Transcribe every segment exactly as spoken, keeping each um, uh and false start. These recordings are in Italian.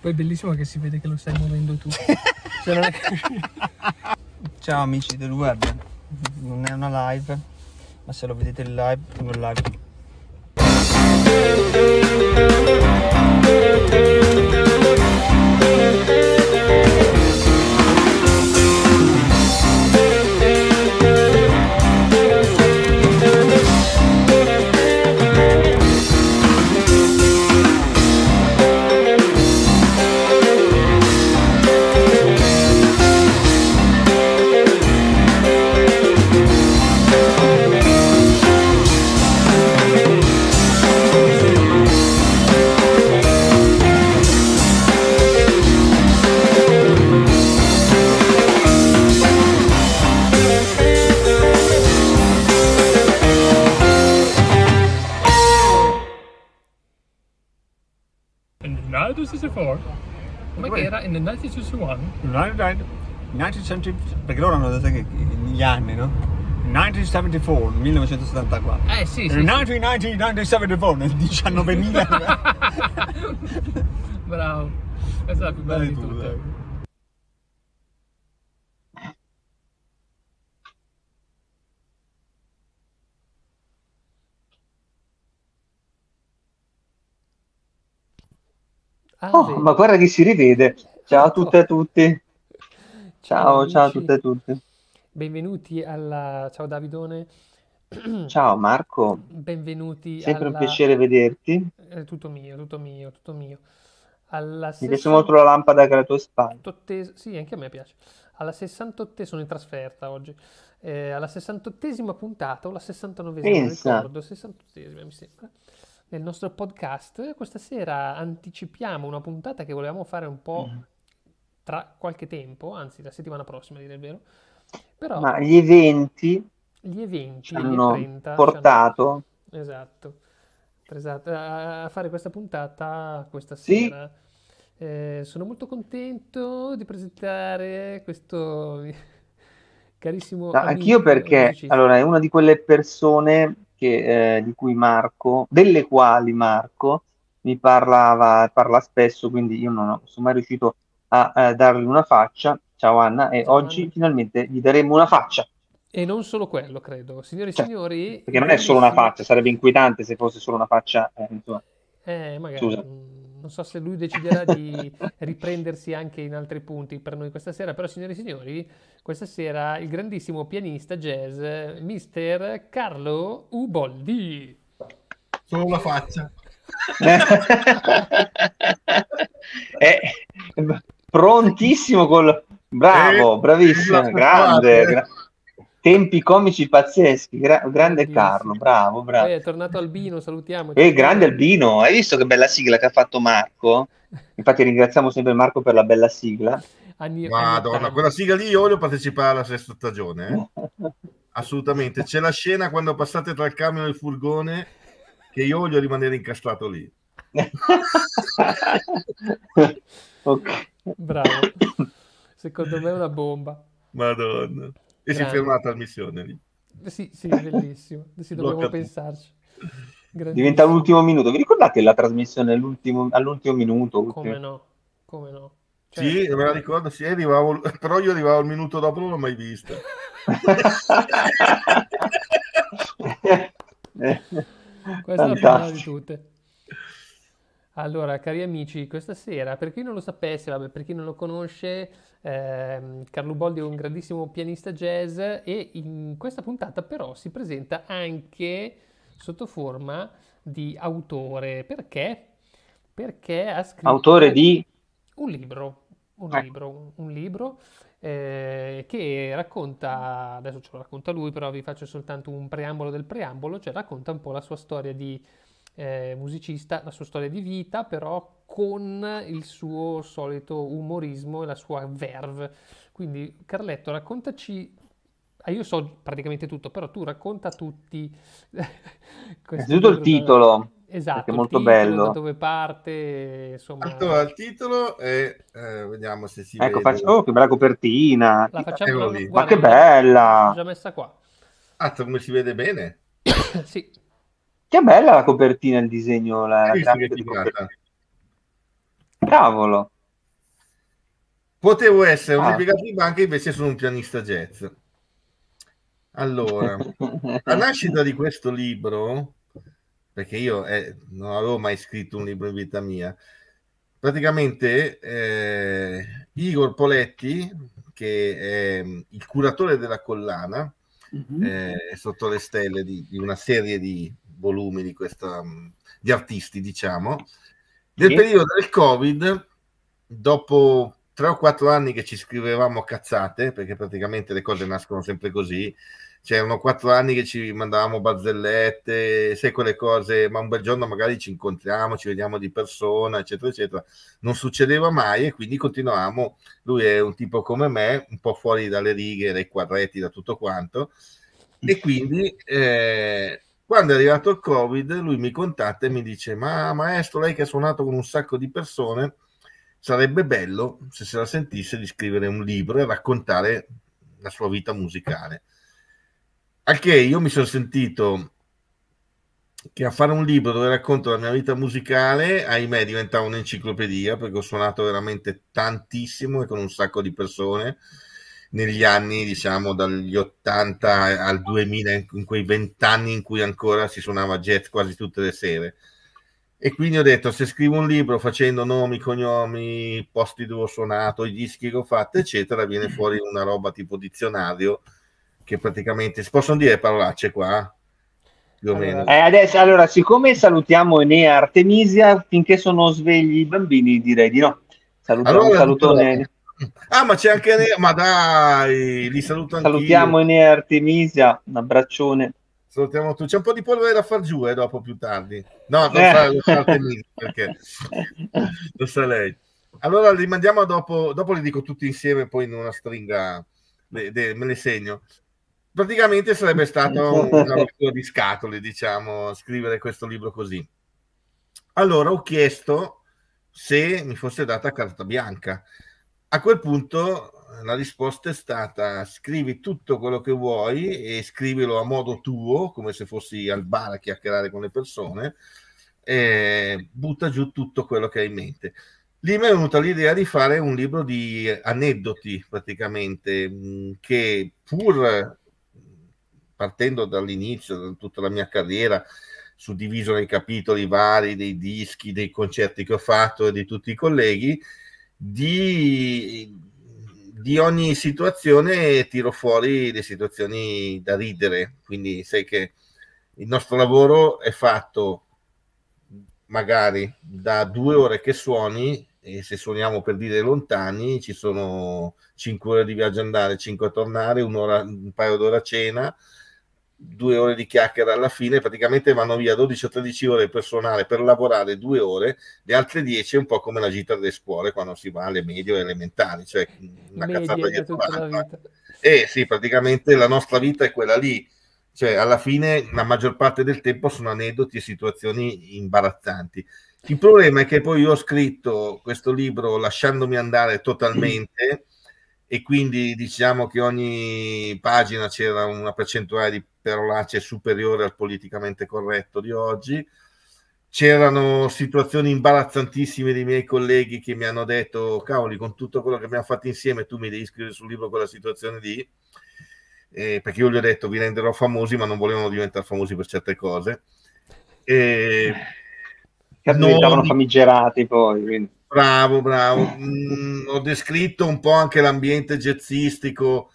Poi è bellissimo che si vede che lo stai muovendo tu. Cioè, non è che... Ciao amici del web, non è una live, ma se lo vedete in live, uno live. nineteen sixty-four? Come che era? In the nineteen sixty-one? nineteen perché loro hanno detto che gli anni, no? millenovecentosettantaquattro, millenovecentosettantaquattro. Eh sì, sì. millenovecentosettantaquattro, nel diciannovemila. Bravo. Questa è la più bella di tutte. Ah, Oh, vedi. ma guarda che si rivede. Ciao a tutte e a tutti. Ciao, ciao a amici. tutte e a tutti. Benvenuti alla... Ciao Davidone. Ciao Marco, Benvenuti sempre un alla... piacere vederti. È tutto mio, tutto mio, tutto mio. Alla Mi piace molto la lampada che è alle tue spalle. sessantottesima... Sì, anche a me piace. Alla sessantottesima... Sono in trasferta oggi. Eh, alla sessantottesima puntata o la sessantanovesima, non Pensa. ricordo. sessantottesima mi sembra. Nel nostro podcast questa sera anticipiamo una puntata che volevamo fare un po' tra qualche tempo, anzi la settimana prossima, a dire il vero. Però Ma gli eventi gli eventi, ci gli hanno trenta, ci portato, hanno- esatto, esatto, a a fare questa puntata questa Sì. sera. Eh, sono molto contento di presentare questo carissimo no, amico anch'io e perché, musicista. allora, è una di quelle persone che, eh, di cui Marco, delle quali Marco mi parlava, parla spesso, quindi io non ho- sono mai riuscito a, eh, dargli una faccia. Ciao Anna, e Ciao, oggi Anna. finalmente gli daremo una faccia. E non solo quello, credo. Signore e Cioè, signori, perché non è solo una grandissimo... faccia, sarebbe inquietante se fosse solo una faccia, eh, insomma. Eh, magari, Scusa. mm, non so se lui deciderà di riprendersi anche in altri punti per noi questa sera, però signori e signori, questa sera il grandissimo pianista jazz, mister Carlo Uboldi. Solo la faccia. È prontissimo col... Bravo, Eh, bravissimo, sulla grande, tatuata, gra- tempi comici pazzeschi, gra- grande Grandissimo. Carlo, bravo, Poi bravo. è tornato Albino, salutiamoci. E grande Albino. Albino, hai visto che bella sigla che ha fatto Marco? Infatti ringraziamo sempre Marco per la bella sigla. Anni, anni Madonna, ottanta. quella sigla lì io voglio partecipare alla sesta stagione, eh? Assolutamente. C'è la scena quando passate tra il camion e il furgone che io voglio rimanere incastrato lì. Ok. Bravo. Secondo me è una bomba. Madonna. E si è Grande. fermata la missione lì. Sì, sì, bellissimo. Sì, dobbiamo Blocca tutto. pensarci. Diventa Grandissimo. l'ultimo minuto. Vi ricordate la trasmissione all'ultimo, all'ultimo minuto? Come Ultimo? no? Come no? Sì, Certo. me la ricordo, sì, arrivavo, però io arrivavo il minuto dopo, non l'ho mai vista. Questa è la più bella di Fantastico. tutte. Allora, cari amici, questa sera, per chi non lo sapesse, vabbè, per chi non lo conosce, ehm, Carlo Boldi è un grandissimo pianista jazz e in questa puntata però si presenta anche sotto forma di autore. Perché? Perché ha scritto Autore di... un libro, un Eh. libro, un libro eh, che racconta, adesso ce lo racconta lui, però vi faccio soltanto un preambolo del preambolo, cioè racconta un po' la sua storia di eh, musicista, la sua storia di vita, però con il suo solito umorismo e la sua verve. Quindi Carletto, raccontaci, ah, io so praticamente tutto, però tu racconta a tutti questo Innanzitutto il libro da- titolo, Esatto, perché è il molto titolo, da bello. dove parte, insomma, Allora, il titolo è, eh, vediamo se si Ecco, vede. faccio... Oh, che bella copertina. la facciamo, Eccolo no, no, lì. Ma guarda, che l'ho già- bella! l'ho già messa qua. Ah, come si vede bene? Sì, Che bella la copertina, il disegno, la, la Hai visto che grafica di figata? copertina. Cavolo! Potevo essere un Ah. impiegato di banca, invece sono un pianista jazz. Allora, la nascita di questo libro, perché io eh, non avevo mai scritto un libro in vita mia, praticamente eh, Igor Poletti, che è il curatore della collana, Mhm. eh, sotto le stelle di, di una serie di volumi di questa di artisti, diciamo, nel Sì. periodo del Covid, dopo tre o quattro anni che ci scrivevamo cazzate, perché praticamente le cose nascono sempre così, c'erano quattro anni che ci mandavamo barzellette, sai, quelle cose, ma un bel giorno magari ci incontriamo, ci vediamo di persona, eccetera, eccetera. Non succedeva mai e quindi continuavamo. Lui è un tipo come me, un po' fuori dalle righe, dai quadretti, da tutto quanto. E quindi eh, quando è arrivato il Covid, lui mi contatta e mi dice: ma maestro, lei che ha suonato con un sacco di persone, sarebbe bello, se se la sentisse, di scrivere un libro e raccontare la sua vita musicale. Al che io mi sono sentito che a fare un libro dove racconto la mia vita musicale, ahimè, diventava un'enciclopedia, perché ho suonato veramente tantissimo e con un sacco di persone negli anni, diciamo, dagli ottanta al duemila, in quei vent'anni in cui ancora si suonava jazz quasi tutte le sere. E quindi ho detto, se scrivo un libro facendo nomi, cognomi, posti dove ho suonato, i dischi che ho fatto, eccetera, viene fuori una roba tipo dizionario, che praticamente si possono dire parolacce qua, più o Allora, meno. Eh, adesso, allora, siccome salutiamo Enea e Artemisia, finché sono svegli i bambini, direi di no. Salutiamo un Allora, salutone. ah, ma c'è anche Enea, ma dai, li saluto anch'io. Salutiamo Enea e Artemisia, un abbraccione. Salutiamo tu. C'è un po' di polvere da far giù, eh, dopo più tardi. No, non Eh. sa, lo sa Artemisia, perché lo sa lei. Allora li mandiamo dopo, dopo li dico tutti insieme, poi in una stringa le, le, me le segno. Praticamente sarebbe stato una rottura di scatole, diciamo, scrivere questo libro così. Allora ho chiesto se mi fosse data carta bianca. A quel punto la risposta è stata: scrivi tutto quello che vuoi e scrivilo a modo tuo, come se fossi al bar a chiacchierare con le persone, e butta giù tutto quello che hai in mente. Lì mi è venuta l'idea di fare un libro di aneddoti, praticamente, che pur partendo dall'inizio, da tutta la mia carriera, suddiviso nei capitoli vari dei dischi, dei concerti che ho fatto e di tutti i colleghi, di, di ogni situazione tiro fuori le situazioni da ridere. Quindi sai che il nostro lavoro è fatto magari da due ore che suoni, e se suoniamo per dire lontani ci sono cinque ore di viaggio andare, cinque a tornare, un'ora, un paio d'ore a cena, due ore di chiacchiera alla fine, praticamente vanno via dodici o tredici ore per suonare, per lavorare due ore, le altre dieci è un po' come la gita delle scuole quando si va alle medie o elementari, cioè una medie cazzata è dietro tutta la l'altra. vita. Eh sì, praticamente la nostra vita è quella lì, cioè alla fine la maggior parte del tempo sono aneddoti e situazioni imbarazzanti. Il problema è che poi io ho scritto questo libro lasciandomi andare totalmente, e quindi diciamo che ogni pagina c'era una percentuale di parolacce superiore al politicamente corretto di oggi. C'erano situazioni imbarazzantissime dei miei colleghi che mi hanno detto: cavoli, con tutto quello che abbiamo fatto insieme tu mi devi scrivere sul libro quella situazione lì, eh, perché io gli ho detto vi renderò famosi, ma non volevano diventare famosi per certe cose. E Certo, diventavano non... famigerati poi. Quindi. Bravo, bravo. Mm, ho descritto un po' anche l'ambiente jazzistico,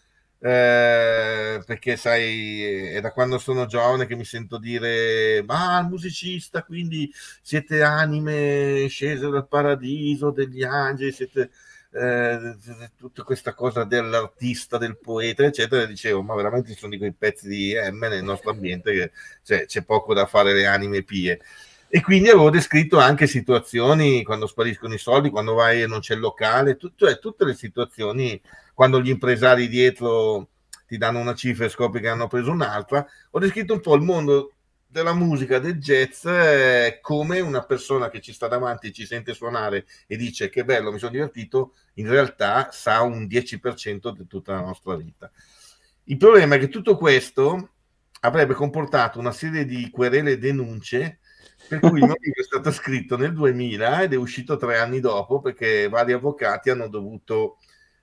eh, perché sai, è da quando sono giovane che mi sento dire: ma il musicista, quindi siete anime scese dal paradiso, degli angeli, siete eh, tutta questa cosa dell'artista, del poeta, eccetera. E dicevo: ma veramente ci sono di quei pezzi di M nel nostro ambiente che cioè, c'è poco da fare le anime pie. E quindi avevo descritto anche situazioni quando spariscono i soldi, quando vai e non c'è il locale, tu, cioè tutte le situazioni, quando gli impresari dietro ti danno una cifra e scopri che hanno preso un'altra. Ho descritto un po' il mondo della musica, del jazz, eh, come una persona che ci sta davanti e ci sente suonare e dice che bello, mi sono divertito, in realtà sa un dieci per cento di tutta la nostra vita. Il problema è che tutto questo avrebbe comportato una serie di querele e denunce, per cui il mio libro è stato scritto nel duemila ed è uscito tre anni dopo, perché vari avvocati hanno dovuto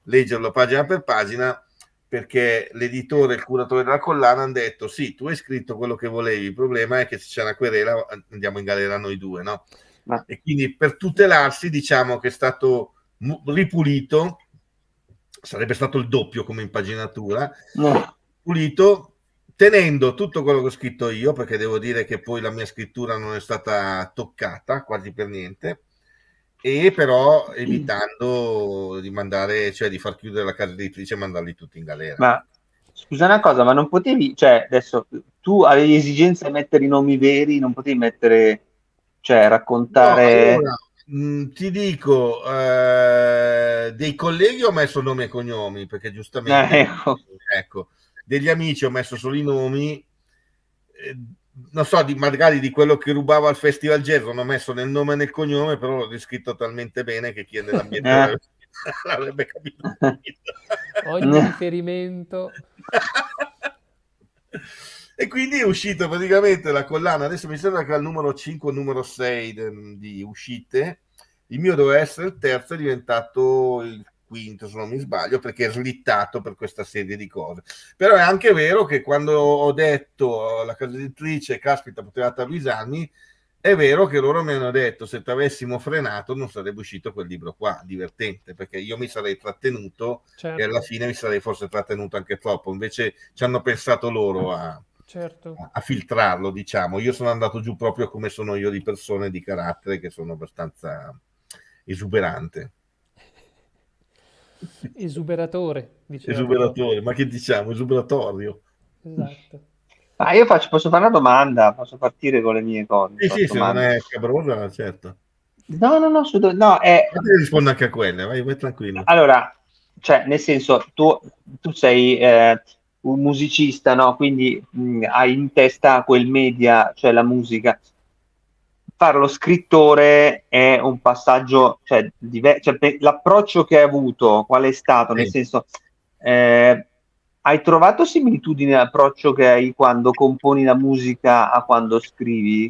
leggerlo pagina per pagina, perché l'editore e il curatore della collana hanno detto sì, tu hai scritto quello che volevi, il problema è che se c'è una querela andiamo in galera noi due, no? Ma... e quindi per tutelarsi diciamo che è stato ripulito, sarebbe stato il doppio come impaginatura, no. Pulito, tenendo tutto quello che ho scritto io, perché devo dire che poi la mia scrittura non è stata toccata quasi per niente, e però evitando di mandare, cioè di far chiudere la casa editrice e mandarli tutti in galera. Ma scusa una cosa, ma non potevi, cioè adesso tu avevi esigenza di mettere i nomi veri, non potevi mettere, cioè raccontare... No, allora, mh, ti dico, eh, dei colleghi ho messo nomi e cognomi, perché giustamente, eh, ecco. ecco, degli amici ho messo solo i nomi, eh, non so, di, magari di quello che rubavo al Festival Jazz non ho messo nel nome e nel cognome, però l'ho descritto talmente bene che chi è nell'ambiente eh. l'avrebbe capito. Ogni riferimento. E quindi è uscito praticamente la collana, adesso mi sembra che al numero cinque o numero sei de, di uscite, il mio doveva essere il terzo, è diventato il quinto se non mi sbaglio, perché è slittato per questa serie di cose. Però è anche vero che quando ho detto alla casa editrice caspita potevate avvisarmi, è vero che loro mi hanno detto se ti avessimo frenato non sarebbe uscito quel libro qua, divertente, perché io mi sarei trattenuto, certo. E alla fine mi sarei forse trattenuto anche troppo, invece ci hanno pensato loro a, certo. a, a filtrarlo, diciamo. Io sono andato giù proprio come sono io di persone, di carattere, che sono abbastanza esuberante. Esuberatore, esuberatore, ma che diciamo, esuberatorio. Esatto. Ah, io faccio, posso fare una domanda? Posso partire con le mie cose? Sì, sì, se non è scabrosa, certo. No, no, no, su, no è... rispondo anche a quelle, vai, vai tranquillo. Allora, cioè, nel senso, tu, tu sei eh, un musicista, no? Quindi mh, hai in testa quel media, cioè la musica. Fare lo scrittore è un passaggio, cioè, diver- cioè l'approccio che hai avuto, qual è stato? Nel sì. senso, eh, hai trovato similitudini all'approccio che hai quando componi la musica a quando scrivi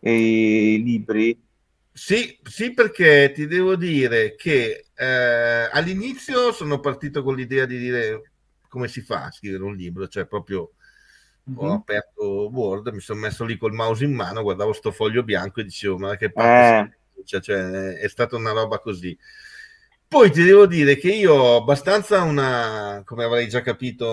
i libri? Sì, sì, perché ti devo dire che eh, all'inizio sono partito con l'idea di dire come si fa a scrivere un libro, cioè proprio ho mm-hmm. aperto Word, mi sono messo lì col mouse in mano, guardavo sto foglio bianco e dicevo ma da che parte eh. cioè, cioè, è stata una roba così. Poi ti devo dire che io ho abbastanza una, come avrei già capito,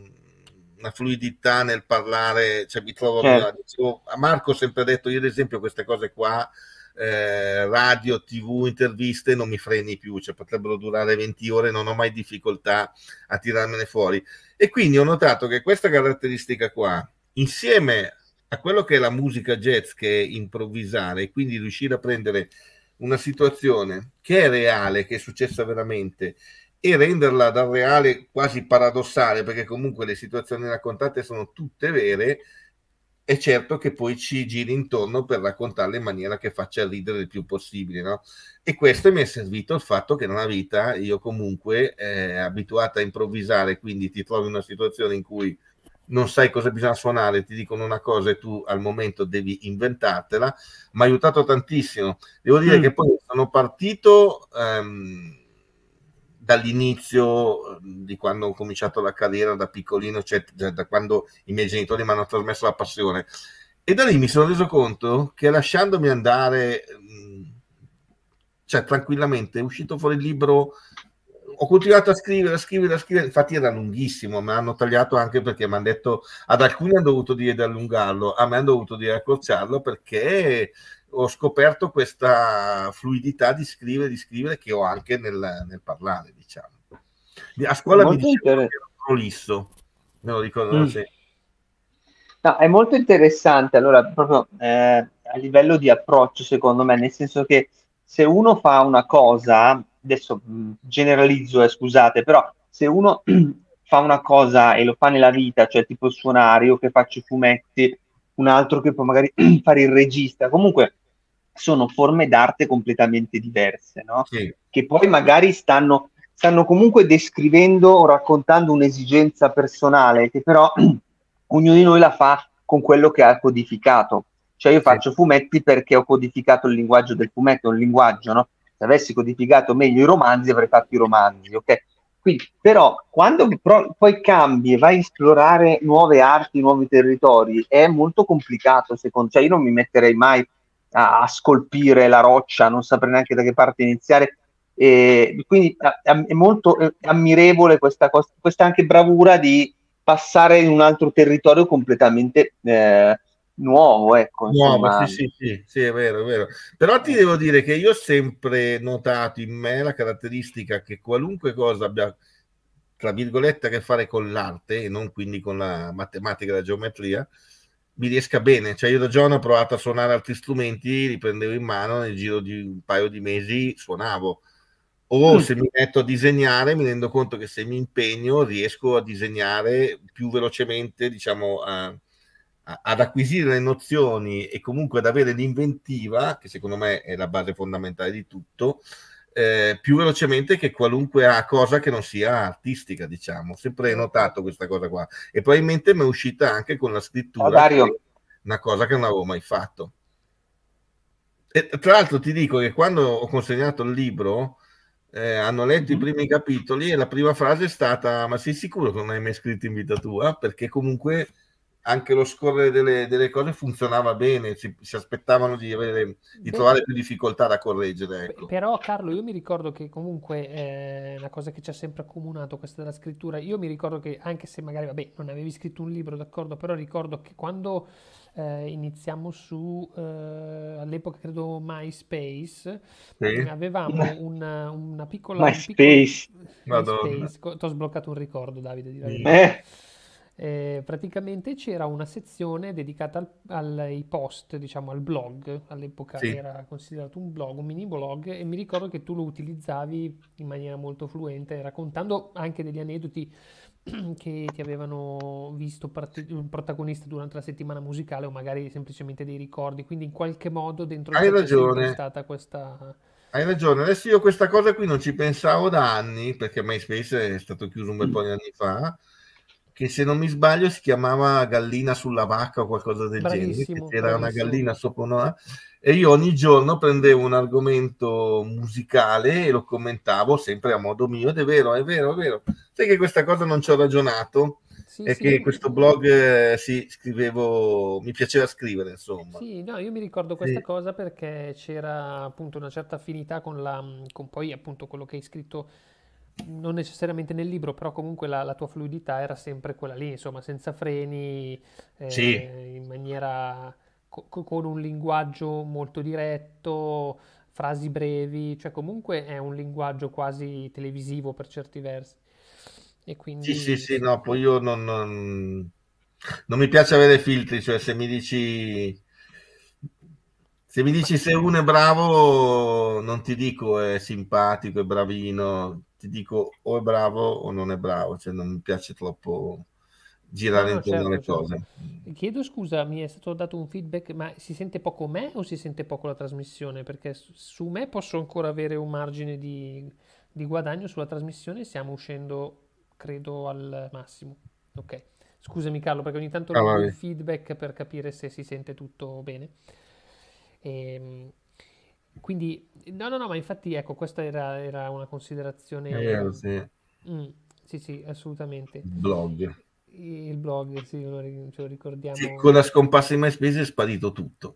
una fluidità nel parlare, cioè mi trovo certo. dicevo, a Marco ho sempre detto, io ad esempio queste cose qua, eh, radio, tv, interviste non mi freni più, cioè potrebbero durare venti ore, non ho mai difficoltà a tirarmene fuori. E quindi ho notato che questa caratteristica qua, insieme a quello che è la musica jazz, che è improvvisare, e quindi riuscire a prendere una situazione che è reale, che è successa veramente, e renderla dal reale quasi paradossale, perché comunque le situazioni raccontate sono tutte vere, è certo che poi ci giri intorno per raccontarle in maniera che faccia ridere il più possibile, no? E questo mi è servito il fatto che nella vita io comunque eh, abituata a improvvisare, quindi ti trovi in una situazione in cui non sai cosa bisogna suonare, ti dicono una cosa e tu al momento devi inventartela, mi ha aiutato tantissimo. Devo dire mm. che poi sono partito ehm, dall'inizio di quando ho cominciato la carriera da piccolino, cioè da quando i miei genitori mi hanno trasmesso la passione, e da lì mi sono reso conto che lasciandomi andare cioè tranquillamente è uscito fuori il libro, ho continuato a scrivere, a scrivere, a scrivere, infatti era lunghissimo, me l'hanno tagliato anche perché mi hanno detto, ad alcuni hanno dovuto dire di allungarlo, a me hanno dovuto dire di accorciarlo, perché ho scoperto questa fluidità di scrivere, di scrivere che ho anche nel, nel parlare, diciamo. A scuola molto mi dicevano che ero prolisso, me lo ricordo, mm. sì. No, è molto interessante, allora, proprio eh, a livello di approccio, secondo me, nel senso che se uno fa una cosa, adesso mh, generalizzo, eh, scusate, però se uno fa una cosa e lo fa nella vita, cioè tipo suonare, io che faccio i fumetti, un altro che può magari fare il regista, comunque sono forme d'arte completamente diverse, no? Sì. Che poi magari stanno, stanno comunque descrivendo o raccontando un'esigenza personale, che però ognuno di noi la fa con quello che ha codificato. Cioè io faccio sì. fumetti perché ho codificato il linguaggio del fumetto, un linguaggio, no? Se avessi codificato meglio i romanzi avrei fatto i romanzi, ok? quindi, però quando pro- poi cambi e vai a esplorare nuove arti, nuovi territori, è molto complicato, secondo, cioè io non mi metterei mai a, a scolpire la roccia, non saprei neanche da che parte iniziare. E quindi a- a- è molto eh, ammirevole questa, cos- questa anche bravura di passare in un altro territorio completamente eh, nuovo, ecco, Nuovo, insomma. sì, sì, sì, sì, è vero, è vero. Però ti devo dire che io ho sempre notato in me la caratteristica che qualunque cosa abbia, tra virgolette, a che fare con l'arte e non quindi con la matematica e la geometria, mi riesca bene. Cioè io da giovane ho provato a suonare altri strumenti, li prendevo in mano, nel giro di un paio di mesi suonavo. O Mm. se mi metto a disegnare mi rendo conto che se mi impegno riesco a disegnare più velocemente, diciamo, a, a, ad acquisire le nozioni e comunque ad avere l'inventiva, che secondo me è la base fondamentale di tutto, eh, più velocemente che qualunque cosa che non sia artistica, diciamo. Sempre notato questa cosa qua. E probabilmente mi è uscita anche con la scrittura, Oh, Dario. che è una cosa che non avevo mai fatto. E, tra l'altro ti dico che quando ho consegnato il libro, Eh, hanno letto Mm-hmm. i primi capitoli e la prima frase è stata: ma sei sicuro che non hai mai scritto in vita tua? Perché comunque anche lo scorrere delle, delle cose funzionava bene, si, si aspettavano di, avere, di Beh, trovare più difficoltà da correggere, ecco. però Carlo, io mi ricordo che comunque è una cosa che ci ha sempre accomunato questa della scrittura. Io mi ricordo che anche se magari, vabbè, non avevi scritto un libro, d'accordo, però ricordo che quando eh, iniziamo su, eh, all'epoca credo MySpace, Sì. avevamo una, una piccola... un piccolo- MySpace. Madonna. MySpace, ti ho sbloccato un ricordo, Davide, di la Mm. verità. Eh, Eh, praticamente c'era una sezione dedicata al- ai post, diciamo al blog, all'epoca Sì. era considerato un blog, un mini blog, e mi ricordo che tu lo utilizzavi in maniera molto fluente, raccontando anche degli aneddoti che ti avevano visto parte- un protagonista durante la settimana musicale o magari semplicemente dei ricordi, quindi in qualche modo dentro di Hai te c'è sempre ragione. stata questa... Hai ragione, adesso io questa cosa qui non ci pensavo da anni, perché MySpace è stato chiuso un bel po' di anni fa, che se non mi sbaglio si chiamava Gallina sulla vacca o qualcosa del genere, che Bravissimo, c'era una bravissimo. gallina sopra una... e io ogni giorno prendevo un argomento musicale e lo commentavo sempre a modo mio, ed è vero, è vero, è vero. Sai che questa cosa non ci ho ragionato? Sì, È sì, che questo blog, eh, sì, scrivevo, mi piaceva scrivere, insomma. sì, no, io mi ricordo questa Sì. cosa perché c'era appunto una certa affinità con la, con poi appunto quello che hai scritto, non necessariamente nel libro, però comunque la, la tua fluidità era sempre quella lì, insomma, senza freni, Sì. eh, in maniera, co- co- con un linguaggio molto diretto, frasi brevi, cioè comunque è un linguaggio quasi televisivo per certi versi. E Sì, quindi sì, sì, sì. no, poi io non, non, non mi piace avere filtri, cioè se mi dici, se mi Ma dici se uno è bravo, non ti dico è simpatico, è bravino, ti dico o è bravo o non è bravo, cioè non mi piace troppo no, girare no, intorno certo, alle certo. cose. Chiedo scusa, mi è stato dato un feedback, ma si sente poco me o si sente poco la trasmissione? Perché su su me posso ancora avere un margine di, di guadagno, sulla trasmissione stiamo uscendo, credo, al massimo. Ok. Scusami Carlo, perché ogni tanto Ah, leggo il vabbè. feedback per capire se si sente tutto bene. Ehm, quindi, no, no, no, ma infatti, ecco, questa era, era una È considerazione... vero, sì. Mm, sì, sì, assolutamente. Blog. Il blog, sì, lo ri- ce lo Sì, ricordiamo. con la scomparsa di MySpace è sparito tutto.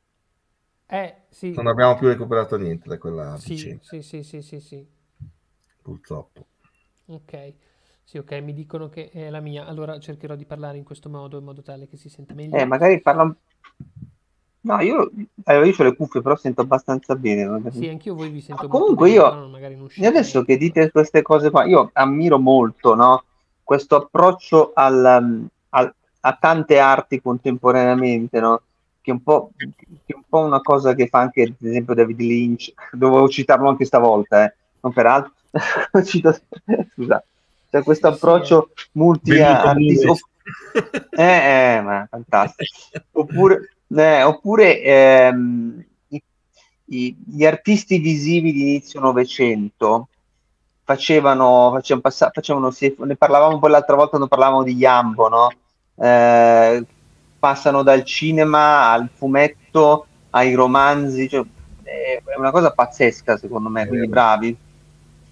Eh, sì, Non abbiamo più recuperato niente da quella sì, vicenda, sì, sì, sì, sì, sì. purtroppo. Ok, sì, ok, mi dicono che è la mia, allora cercherò di parlare in questo modo, in modo tale che si senta eh, meglio. magari parla un- No, io, allora, io ho le cuffie, però sento abbastanza bene. Sì, anch'io voi vi No, sento molto comunque bene, però io, non- magari non io uscite adesso molto che fuori. dite queste cose qua, io ammiro molto, no, questo approccio al, um, al- a tante arti contemporaneamente, no, che è un po', che è un po' una cosa che fa anche, ad esempio, David Lynch, dovevo citarlo anche stavolta, eh, non per altro, Cito- scusa, c'è questo Sì, eh. approccio Benvenuto multi-artistico, Nunes. eh, eh, ma fantastico. Oppure, eh, oppure ehm, i- i- gli artisti visivi di inizio Novecento facevano, facevano, passa- facevano sì, ne parlavamo poi l'altra volta quando parlavamo di Jambo, no? Eh, passano dal cinema al fumetto ai romanzi, cioè, è una cosa pazzesca secondo me, È quindi vero. bravi.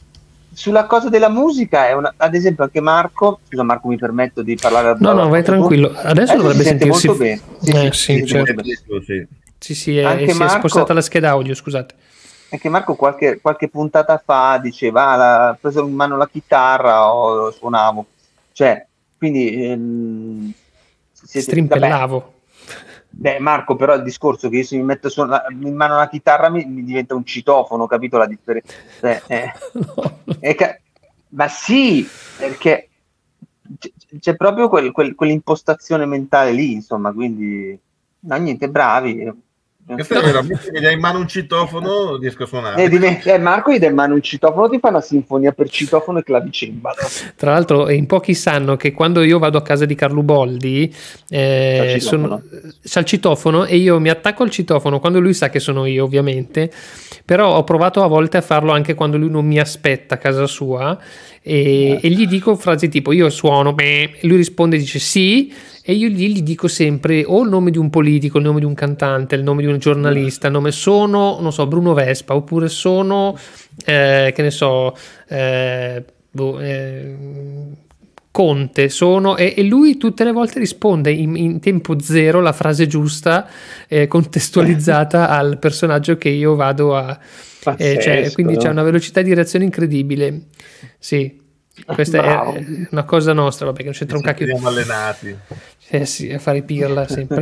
sulla cosa della musica è una, ad esempio anche Marco, scusa Marco, mi permetto di parlare no no vai tranquillo, adesso dovrebbe si sentirsi molto bene. Sì, eh, sì, sì, sì, certo. molto bene. Sì, sì, è, anche si Marco, è spostata la scheda audio, scusate. Anche Marco qualche, qualche puntata fa diceva, ah, ho preso in mano la chitarra o suonavo, cioè, quindi ehm, siete, strimpellavo. Vabbè. Beh, Marco, però il discorso che io se mi metto su una, in mano la chitarra mi, mi diventa un citofono, capito la differenza? Eh, eh, no. è ca- ma sì, perché c'è, c'è proprio quel, quel, quell'impostazione mentale lì, insomma, quindi no, niente, bravi. Questo è veramente, mi dai in mano un citofono, riesco a suonare. Eh, me, eh, Marco gli dai in mano un citofono, ti fa una sinfonia per citofono e clavicembalo. Tra l'altro in pochi sanno che quando io vado a casa di Carlo Boldi eh, c'ha sono, c'ha il citofono e io mi attacco al citofono quando lui sa che sono io, ovviamente, però ho provato a volte a farlo anche quando lui non mi aspetta a casa sua e, eh. e gli dico frasi tipo io suono, beh, e lui risponde e dice sì, e io gli, gli dico sempre o il nome di un politico, il nome di un cantante, il nome di un giornalista, il nome sono, non so, Bruno Vespa, oppure sono, eh, che ne so, eh, boh, eh, Conte, sono, e, e lui tutte le volte risponde in, in tempo zero la frase giusta, eh, contestualizzata al personaggio che io vado a... Eh, cioè, quindi c'è una velocità di reazione incredibile. Sì. Questa Bravo. È una cosa nostra, vabbè, che non c'entra un cacchio. Siamo allenati. Eh sì, a fare i pirla sempre.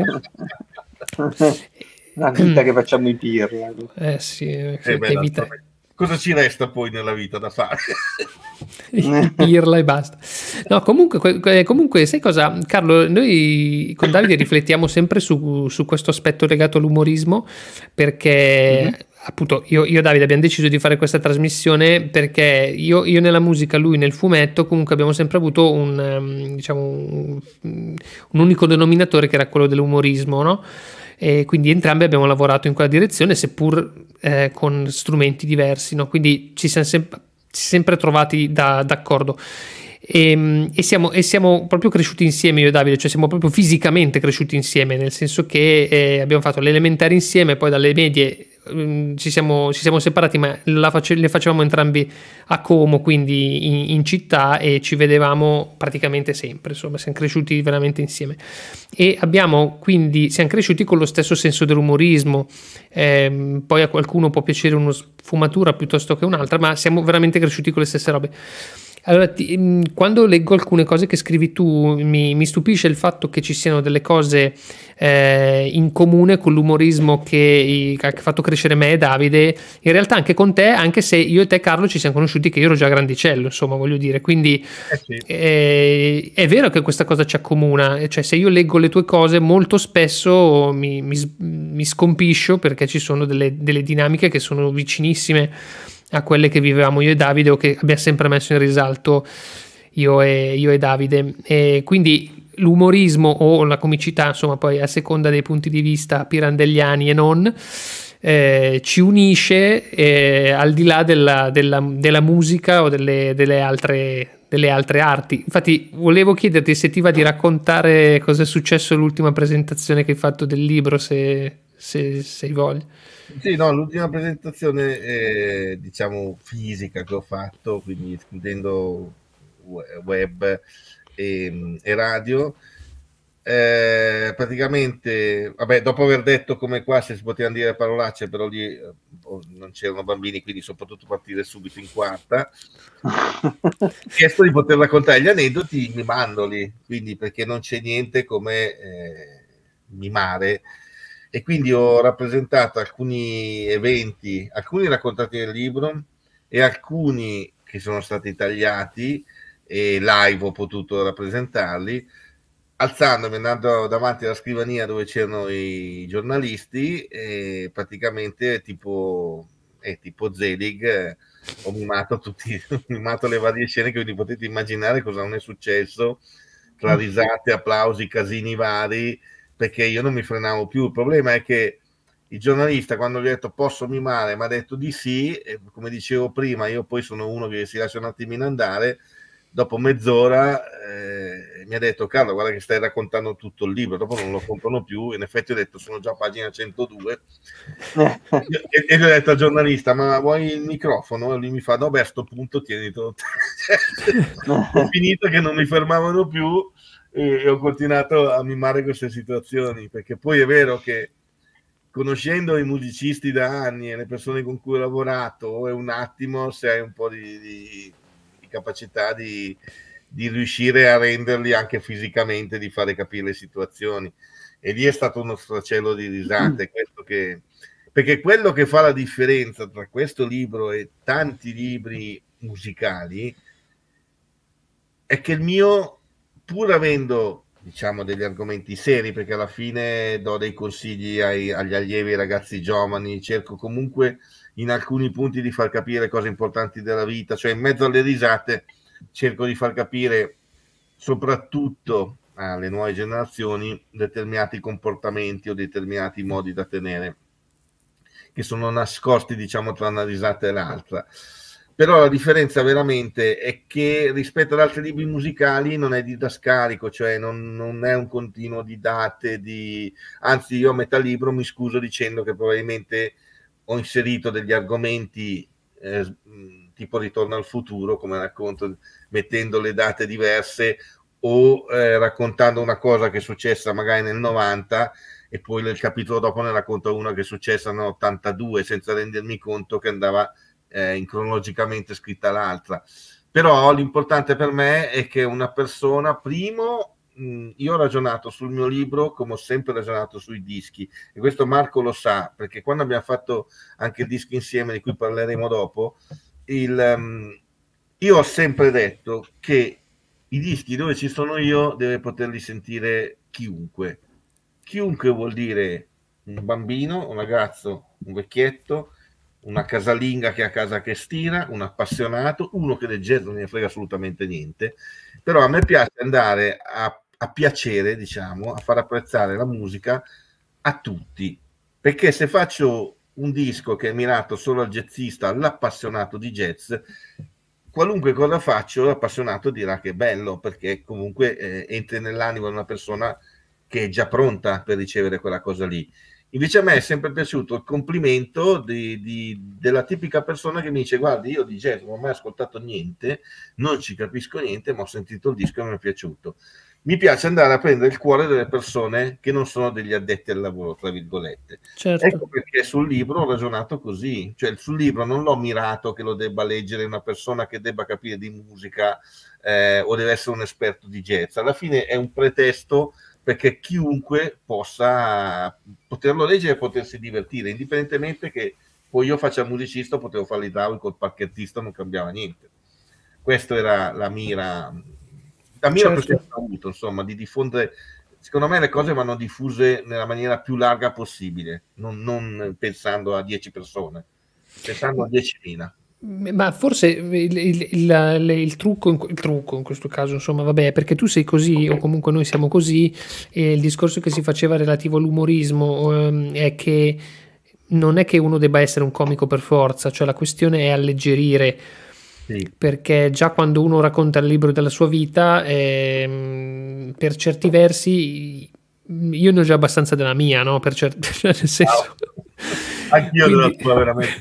La vita che facciamo i pirla. Eh sì, eh beh, evita. Cosa ci resta poi nella vita da fare? I pirla e basta. No, comunque, comunque, sai cosa, Carlo? Noi con Davide riflettiamo sempre su, su questo aspetto legato all'umorismo, perché... Mm-hmm. Appunto io e Davide abbiamo deciso di fare questa trasmissione perché io, io nella musica, lui nel fumetto, comunque abbiamo sempre avuto un, um, diciamo un, un unico denominatore che era quello dell'umorismo, no? E quindi entrambi abbiamo lavorato in quella direzione, seppur eh, con strumenti diversi, no? Quindi ci siamo sempre, sempre trovati da, d'accordo. E, e, siamo, e siamo proprio cresciuti insieme io e Davide, cioè siamo proprio fisicamente cresciuti insieme, nel senso che eh, abbiamo fatto le elementari insieme, poi dalle medie mh, ci, siamo, ci siamo separati, ma la face, le facevamo entrambi a Como, quindi in, in città, e ci vedevamo praticamente sempre, insomma siamo cresciuti veramente insieme e abbiamo quindi siamo cresciuti con lo stesso senso dell'umorismo. Eh, poi a qualcuno può piacere una sfumatura piuttosto che un'altra, ma siamo veramente cresciuti con le stesse robe. Allora, ti, quando leggo alcune cose che scrivi tu, mi, mi stupisce il fatto che ci siano delle cose eh, in comune con l'umorismo che, che ha fatto crescere me e Davide, in realtà anche con te, anche se io e te, Carlo, ci siamo conosciuti che io ero già grandicello, insomma, voglio dire, quindi eh sì. eh, è vero che questa cosa ci accomuna, cioè se io leggo le tue cose molto spesso mi, mi, mi scompiscio perché ci sono delle, delle dinamiche che sono vicinissime a quelle che vivevamo io e Davide, o che abbiamo sempre messo in risalto io e, io e Davide, e quindi l'umorismo o la comicità, insomma, poi a seconda dei punti di vista pirandelliani e non, eh, ci unisce eh, al di là della, della, della musica o delle, delle altre delle altre arti. Infatti volevo chiederti se ti va di raccontare cosa è successo all'ultima presentazione che hai fatto del libro, se, se, se hai voglia. Sì, no, l'ultima presentazione eh, diciamo fisica che ho fatto, quindi escludendo web e, e radio, eh, praticamente, vabbè, dopo aver detto come qua se si potevano dire parolacce, però lì eh, non c'erano bambini, quindi sono potuto partire subito in quarta. Ho chiesto di poter raccontare gli aneddoti mimandoli, quindi perché non c'è niente come eh, mimare. E quindi ho rappresentato alcuni eventi, alcuni raccontati nel libro e alcuni che sono stati tagliati e live ho potuto rappresentarli, alzandomi, andando davanti alla scrivania dove c'erano i giornalisti e praticamente tipo, eh, tipo Zelig eh, ho mimato tutti, ho mimato le varie scene, che quindi potete immaginare cosa non è successo tra risate, applausi, casini vari, perché io non mi frenavo più. Il problema è che il giornalista, quando gli ho detto posso mimare, mi ha detto di sì, e come dicevo prima io poi sono uno che si lascia un attimino andare, dopo mezz'ora eh, mi ha detto: Carlo, guarda che stai raccontando tutto il libro. Dopo non lo comprano più. In effetti ho detto: sono già a pagina centodue. e, e gli ho detto al giornalista: ma vuoi il microfono? E lui mi fa: no, beh, a sto punto tienilo. Ho finito che non mi fermavano più e, e ho continuato a mimare queste situazioni, perché poi è vero che, conoscendo i musicisti da anni e le persone con cui ho lavorato, è un attimo se hai un po' di, di, di capacità di, di riuscire a renderli anche fisicamente, di fare capire le situazioni. E lì è stato uno sfracello di risate. Questo che, perché quello che fa la differenza tra questo libro e tanti libri musicali è che il mio, pur avendo, diciamo, degli argomenti seri, perché alla fine do dei consigli ai, agli allievi, ai ragazzi giovani, cerco comunque in alcuni punti di far capire cose importanti della vita, cioè in mezzo alle risate cerco di far capire soprattutto alle nuove generazioni determinati comportamenti o determinati modi da tenere che sono nascosti, diciamo, tra una risata e l'altra. Però la differenza veramente è che rispetto ad altri libri musicali non è didascalico, cioè non, non è un continuo di date, di... anzi io a metà libro mi scuso dicendo che probabilmente ho inserito degli argomenti eh, tipo Ritorno al futuro, come racconto, mettendo le date diverse o eh, raccontando una cosa che è successa magari nel novanta e poi nel capitolo dopo ne racconto una che è successa nell'ottantadue, senza rendermi conto che andava eh, in cronologicamente scritta l'altra. Però l'importante per me è che una persona, primo, mh, io ho ragionato sul mio libro come ho sempre ragionato sui dischi, e questo Marco lo sa, perché quando abbiamo fatto anche il disco insieme, di cui parleremo dopo, il, um, io ho sempre detto che i dischi dove ci sono io deve poterli sentire chiunque. Chiunque vuol dire un bambino, un ragazzo, un vecchietto, una casalinga che ha casa che stira, un appassionato, uno che del jazz non ne frega assolutamente niente. Però a me piace andare a, a piacere, diciamo, a far apprezzare la musica a tutti, perché se faccio un disco che è mirato solo al jazzista, all'appassionato di jazz, qualunque cosa faccio, l'appassionato dirà che è bello, perché comunque eh, entri nell'animo di una persona che è già pronta per ricevere quella cosa lì. Invece a me è sempre piaciuto il complimento di, di, della tipica persona che mi dice: guardi, io di jazz non ho mai ascoltato niente, non ci capisco niente, ma ho sentito il disco e mi è piaciuto. Mi piace andare a prendere il cuore delle persone che non sono degli addetti al lavoro, tra virgolette. Certo. Ecco perché sul libro ho ragionato così, cioè sul libro non l'ho mirato che lo debba leggere una persona che debba capire di musica eh, o deve essere un esperto di jazz. Alla fine è un pretesto perché chiunque possa poterlo leggere e potersi divertire, indipendentemente che poi io faccia musicista o potevo fare l'idraulico, il parchettista, non cambiava niente. Questa era la mira, la mira Certo. che ho avuto, insomma, di diffondere. Secondo me le cose vanno diffuse nella maniera più larga possibile, non, non pensando a dieci persone, pensando a diecimila. Ma forse il, il, il, il, trucco in, il trucco in questo caso, insomma, vabbè, perché tu sei così, o comunque noi siamo così, e il discorso che si faceva relativo all'umorismo um, è che non è che uno debba essere un comico per forza, cioè la questione è alleggerire, sì. Perché già quando uno racconta il libro della sua vita, eh, per certi versi, io ne ho già abbastanza della mia, no? Per certi, cioè nel senso... Wow. Anch'io quindi... della tua, veramente.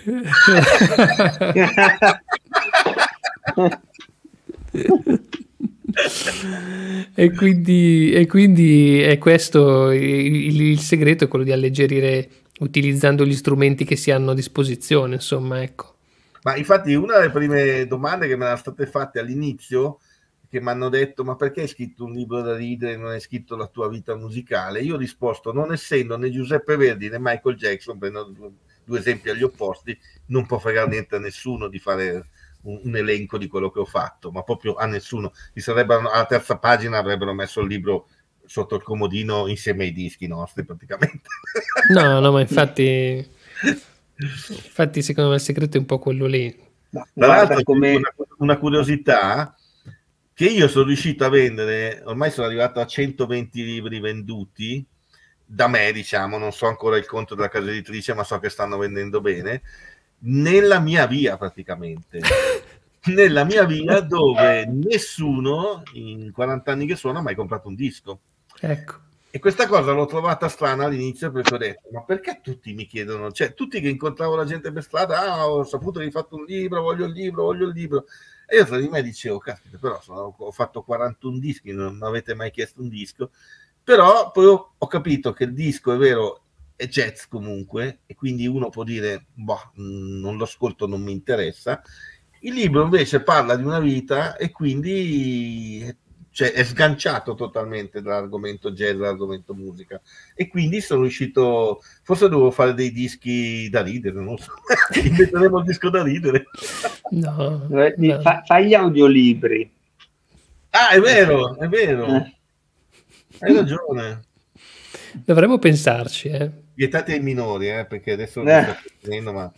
e, quindi, e quindi è questo il, il segreto, è quello di alleggerire utilizzando gli strumenti che si hanno a disposizione, insomma, ecco. Ma infatti una delle prime domande che mi erano state fatte all'inizio, che mi hanno detto: ma perché hai scritto un libro da ridere e non hai scritto la tua vita musicale? Io ho risposto: non essendo né Giuseppe Verdi né Michael Jackson, prendo due esempi agli opposti, non può fregare niente a nessuno di fare un, un elenco di quello che ho fatto, ma proprio a nessuno. Gli sarebbero, alla terza pagina avrebbero messo il libro sotto il comodino insieme ai dischi nostri praticamente. No, no, ma infatti infatti secondo me il segreto è un po' quello lì. Tra l'altro come... una, una curiosità, che io sono riuscito a vendere, ormai sono arrivato a centoventi libri venduti da me, diciamo, non so ancora il conto della casa editrice, ma so che stanno vendendo bene, nella mia via praticamente. nella mia via dove nessuno in quaranta anni che suona ha mai comprato un disco. Ecco. E questa cosa l'ho trovata strana all'inizio, perché ho detto, ma perché tutti mi chiedono, cioè tutti che incontravo la gente per strada, ah, ho saputo che hai fatto un libro, voglio il libro, voglio il libro. E io tra di me dicevo, caspita, però sono, ho fatto quarantuno dischi, non avete mai chiesto un disco. Però poi ho, ho capito che il disco, è vero, è jazz comunque, e quindi uno può dire, boh, non lo ascolto, non mi interessa. Il libro invece parla di una vita e quindi... cioè è sganciato totalmente dall'argomento jazz, dall'argomento musica, e quindi sono riuscito, forse dovevo fare dei dischi da ridere, non so, inventeremo il disco da ridere. No, no. Fa, fai gli audiolibri. Ah, è vero, è vero, eh. Hai ragione. Dovremmo pensarci, eh. Vietati ai minori, eh, perché adesso eh. sto finendo, ma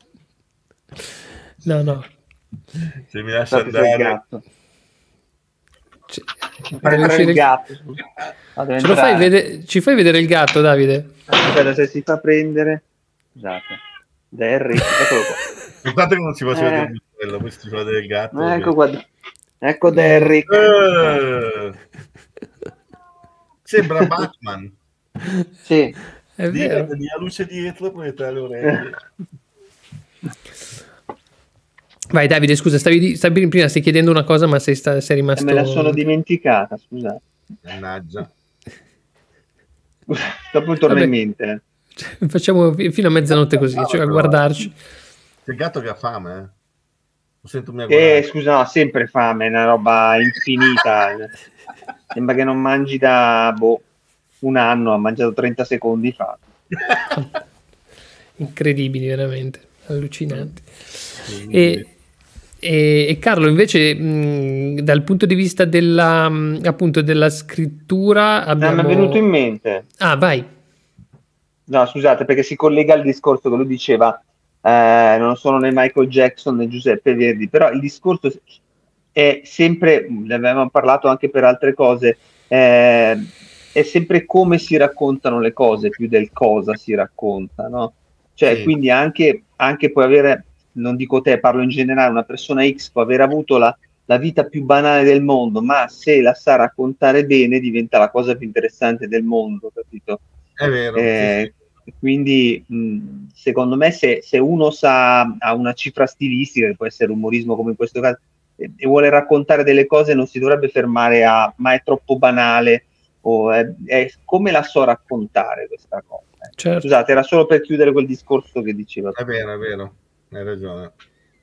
no, no. Se mi lascia andare... Ci, il gatto. Ce lo fai vedere, ci fai vedere il gatto, Davide? Aspetta, se si fa prendere, scusate, Derry, eccolo qua. Guardate come si faceva eh. vedere il bello, poi si fa vedere il gatto. Ecco qua, ecco Derry. Eh. Sembra Batman. Sì, è vero. Di la luce dietro, poi tra le orecchie. Vai Davide, scusa, stavi, stavi prima stai chiedendo una cosa, ma sei, sta, sei rimasto... Me la sono dimenticata, scusate. Mannaggia. Dopo torna in mente. Cioè, facciamo fino a mezzanotte così, ah, cioè a guardarci. C'è il gatto che ha fame, eh? Lo sento mia eh, scusa, no, sempre fame, è una roba infinita. Sembra che non mangi da boh, un anno, ha mangiato trenta secondi fa. Incredibili, veramente, allucinanti. Sì, e... E, e Carlo invece mh, dal punto di vista della mh, appunto della scrittura abbiamo... No, mi è venuto in mente. Ah, vai. No, scusate, perché si collega al discorso che lui diceva, eh, non sono né Michael Jackson né Giuseppe Verdi, però il discorso è sempre, ne avevamo parlato anche per altre cose, eh, è sempre come si raccontano le cose più del cosa si racconta, no? Cioè, sì. Quindi anche, anche puoi avere... non dico te, parlo in generale, una persona X può aver avuto la, la vita più banale del mondo, ma se la sa raccontare bene diventa la cosa più interessante del mondo, capito? È vero. Eh, sì. Quindi mh, secondo me se, se uno sa, ha una cifra stilistica, che può essere umorismo come in questo caso, e, e vuole raccontare delle cose, non si dovrebbe fermare a ma è troppo banale, o è, è come la so raccontare questa cosa. Certo. Scusate, era solo per chiudere quel discorso che diceva. È vero, è vero. Hai ragione.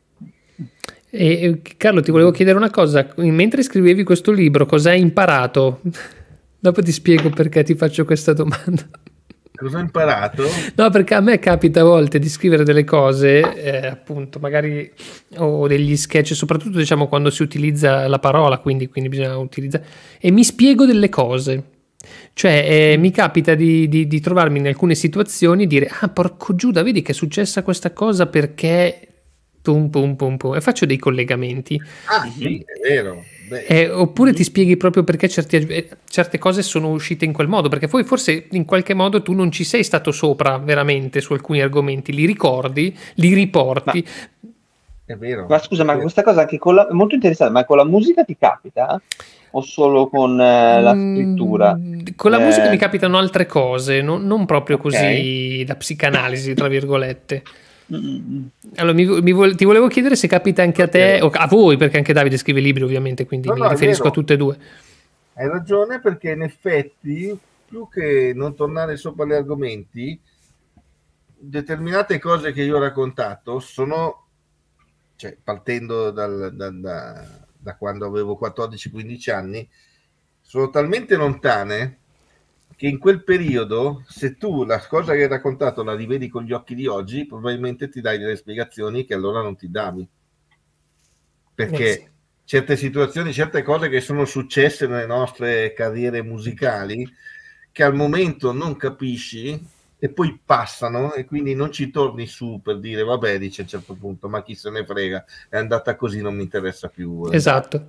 E Carlo, ti volevo chiedere una cosa, mentre scrivevi questo libro cosa hai imparato? Dopo ti spiego perché ti faccio questa domanda. Cosa ho imparato? No, perché a me capita a volte di scrivere delle cose, eh, appunto, magari o degli sketch, soprattutto diciamo quando si utilizza la parola, quindi, quindi bisogna utilizzare, e mi spiego delle cose. Cioè eh, mi capita di, di, di trovarmi in alcune situazioni e dire ah porco Giuda, vedi che è successa questa cosa perché pum pum pum pum, e faccio dei collegamenti. Ah sì, è vero. Eh, oppure ti spieghi proprio perché certi, certe cose sono uscite in quel modo, perché poi forse in qualche modo tu non ci sei stato sopra veramente su alcuni argomenti, li ricordi, li riporti. Ma, è vero. Ma scusa, ma questa cosa anche con la, è molto interessante, ma con la musica ti capita? O solo con eh, la scrittura? Mm, con la eh... musica mi capitano altre cose, no, non proprio okay. Così da psicanalisi, tra virgolette. Mm-hmm. Allora mi, mi vo- ti volevo chiedere se capita anche a te, o a voi, perché anche Davide scrive libri ovviamente, quindi no, mi no, riferisco a tutte e due. Hai ragione, perché in effetti più che non tornare sopra gli argomenti, determinate cose che io ho raccontato sono, cioè partendo dal, da, da, da quando avevo quattordici quindici anni, sono talmente lontane che in quel periodo, se tu la cosa che hai raccontato la rivedi con gli occhi di oggi, probabilmente ti dai delle spiegazioni che allora non ti davi. Perché eh sì. Certe situazioni, certe cose che sono successe nelle nostre carriere musicali, che al momento non capisci e poi passano e quindi non ci torni su per dire vabbè, dice a un certo punto, ma chi se ne frega, è andata così, non mi interessa più. Esatto.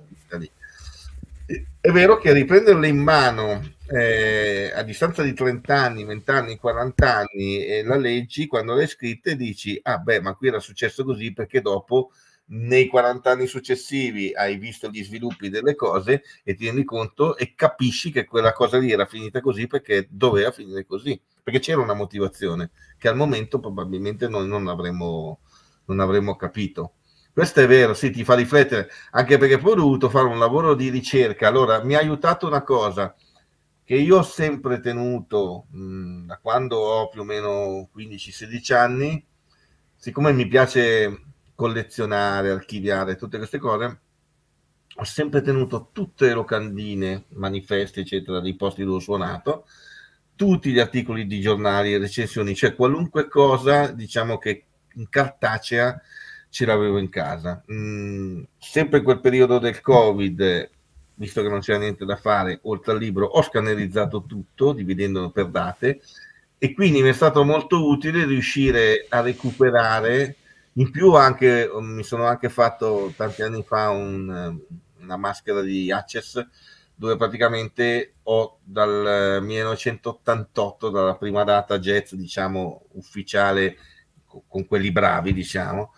È vero che riprenderle in mano eh, a distanza di trenta anni, venti anni, quaranta anni, e la leggi, quando l'hai scritta e dici ah beh, ma qui era successo così perché dopo nei quaranta anni successivi hai visto gli sviluppi delle cose e ti rendi conto e capisci che quella cosa lì era finita così perché doveva finire così, perché c'era una motivazione che al momento probabilmente noi non avremmo, non avremmo capito. Questo è vero, sì, ti fa riflettere, anche perché poi ho dovuto fare un lavoro di ricerca. Allora, mi ha aiutato una cosa che io ho sempre tenuto mh, da quando ho più o meno quindici sedici anni, siccome mi piace collezionare, archiviare, tutte queste cose, ho sempre tenuto tutte le locandine, manifesti, eccetera, dei posti dove ho suonato, tutti gli articoli di giornali, recensioni, cioè qualunque cosa, diciamo che in cartacea ce l'avevo in casa. Mm, sempre in quel periodo del Covid, visto che non c'era niente da fare, oltre al libro, ho scannerizzato tutto, dividendolo per date, e quindi mi è stato molto utile riuscire a recuperare. In più anche mi sono anche fatto tanti anni fa un, una maschera di Access dove praticamente ho dal millenovecentottantotto, dalla prima data jazz diciamo ufficiale con quelli bravi diciamo,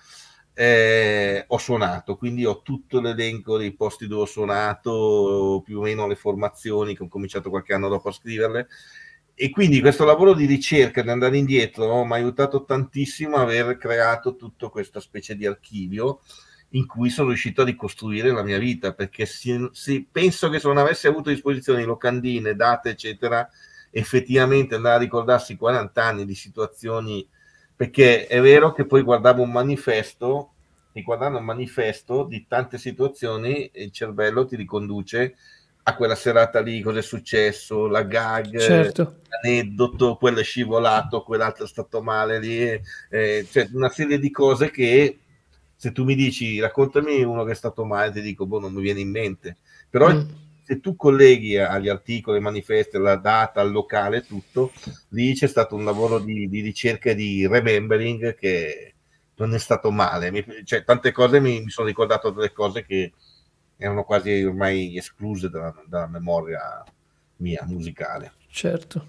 eh, ho suonato, quindi ho tutto l'elenco dei posti dove ho suonato, più o meno le formazioni che ho cominciato qualche anno dopo a scriverle. E quindi questo lavoro di ricerca, di andare indietro, mi ha aiutato tantissimo a aver creato tutta questa specie di archivio in cui sono riuscito a ricostruire la mia vita, perché si, si, penso che se non avessi avuto a disposizione locandine, date, eccetera, effettivamente andare a ricordarsi quaranta anni di situazioni, perché è vero che poi guardavo un manifesto, e guardando un manifesto di tante situazioni, il cervello ti riconduce a quella serata lì, cosa è successo, la gag, certo. l'aneddoto, quello è scivolato, quell'altro è stato male lì, eh, cioè una serie di cose che se tu mi dici raccontami uno che è stato male, ti dico boh, non mi viene in mente, però mm. se tu colleghi agli articoli, ai manifesti, alla data, al locale, tutto, lì c'è stato un lavoro di, di ricerca e di remembering che non è stato male, mi, cioè tante cose mi, mi sono ricordato delle cose che erano quasi ormai escluse dalla, dalla memoria mia musicale. Certo.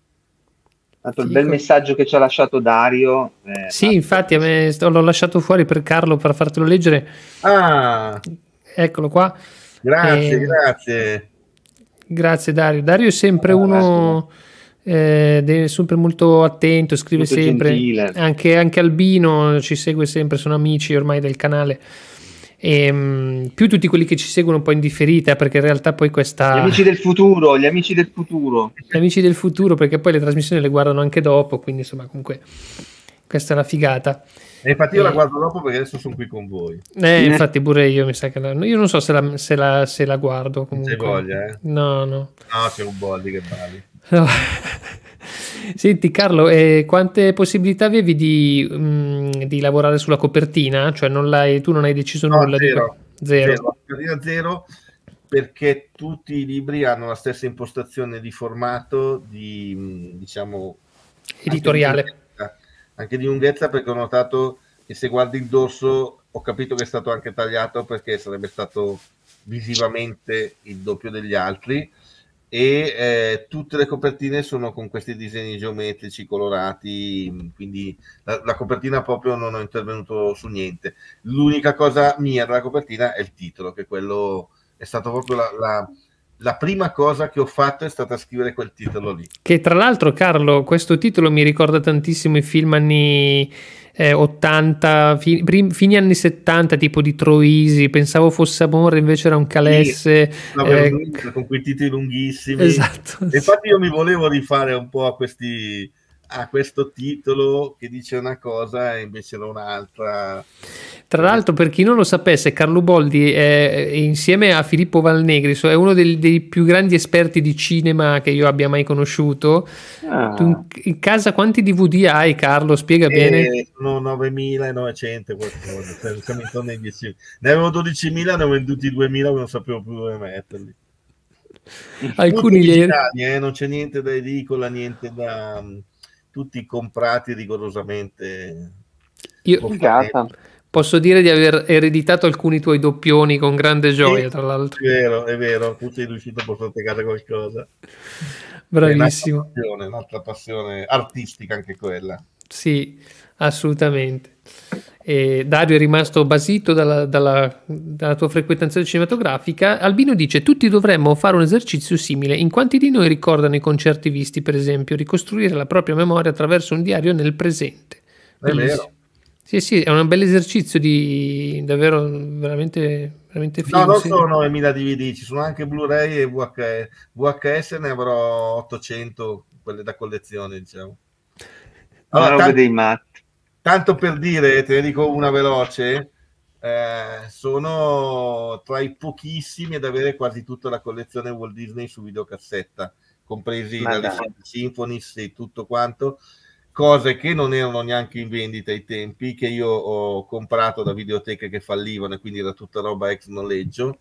Il bel messaggio che ci ha lasciato Dario. Eh, sì, infatti a me, l'ho lasciato fuori per Carlo per fartelo leggere. Ah, eccolo qua. Grazie, e... grazie. Grazie Dario. Dario è sempre ah, uno eh, sempre molto attento, scrive molto sempre. Anche, anche Albino ci segue sempre, sono amici ormai del canale. E, um, più tutti quelli che ci seguono un po' in differita, perché in realtà poi questa gli amici del futuro gli amici del futuro gli amici del futuro perché poi le trasmissioni le guardano anche dopo, quindi insomma comunque questa è la figata. E infatti io e... la guardo dopo perché adesso sono qui con voi, eh, infatti pure io mi sa che la... io non so se la, se la, se la guardo comunque. Non c'è voglia, eh? no no no c'è un bolli che balli. No. Senti Carlo, eh, quante possibilità avevi di, mh, di lavorare sulla copertina? Cioè non l'hai, tu non hai deciso no, nulla? Zero. Di... Zero. Zero. Copertina zero, perché tutti i libri hanno la stessa impostazione di formato, di diciamo editoriale, anche di, anche di lunghezza, perché ho notato che se guardi il dorso ho capito che è stato anche tagliato perché sarebbe stato visivamente il doppio degli altri. E eh, tutte le copertine sono con questi disegni geometrici colorati, quindi la, la copertina proprio non ho intervenuto su niente. L'unica cosa mia della copertina è il titolo, che quello è stato proprio la, la, la prima cosa che ho fatto, è stata scrivere quel titolo lì. Che tra l'altro, Carlo, questo titolo mi ricorda tantissimo i film anni eh, ottanta, fi, prim, fini anni settanta, tipo di Troisi. Pensavo fosse Amore, invece era un Calesse. Sì, eh, con quei titoli lunghissimi. Esatto. Infatti io mi volevo rifare un po' a questi a questo titolo che dice una cosa e invece era un'altra. Tra l'altro, per chi non lo sapesse, Carlo Boldi è, insieme a Filippo Valnegri, è uno dei, dei più grandi esperti di cinema che io abbia mai conosciuto. Ah. Tu in casa quanti D V D hai, Carlo? Spiega eh, bene. Sono novemilanovecento qualcosa, siamo intorno ai diecimila. Ne avevo dodicimila, ne ho venduti duemila, non sapevo più dove metterli. Alcuni digitali, eh, non c'è niente da edicola, niente da... tutti comprati rigorosamente. Io posso dire di aver ereditato alcuni tuoi doppioni con grande gioia, sì, tra l'altro. È vero, è vero, tu sei riuscito a portare qualcosa. Bravissimo. È un'altra passione, un'altra passione artistica anche quella. Sì, assolutamente. e Dario è rimasto basito dalla, dalla, dalla tua frequentazione cinematografica. Albino dice: tutti dovremmo fare un esercizio simile. In quanti di noi ricordano i concerti visti, per esempio, ricostruire la propria memoria attraverso un diario nel presente? È vero. Sì, sì, è un bel esercizio di davvero veramente, veramente figo. No, non sì. sono novemila D V D, ci sono anche Blu-ray e V H S, ne avrò ottocento, quelle da collezione, diciamo. Allora, roba tanto, dei matti. tanto per dire, te ne dico una veloce, eh, sono tra i pochissimi ad avere quasi tutta la collezione Walt Disney su videocassetta, compresi Ma dalle dai. Symphonies e tutto quanto, cose che non erano neanche in vendita ai tempi, che io ho comprato da videoteche che fallivano e quindi era tutta roba ex noleggio.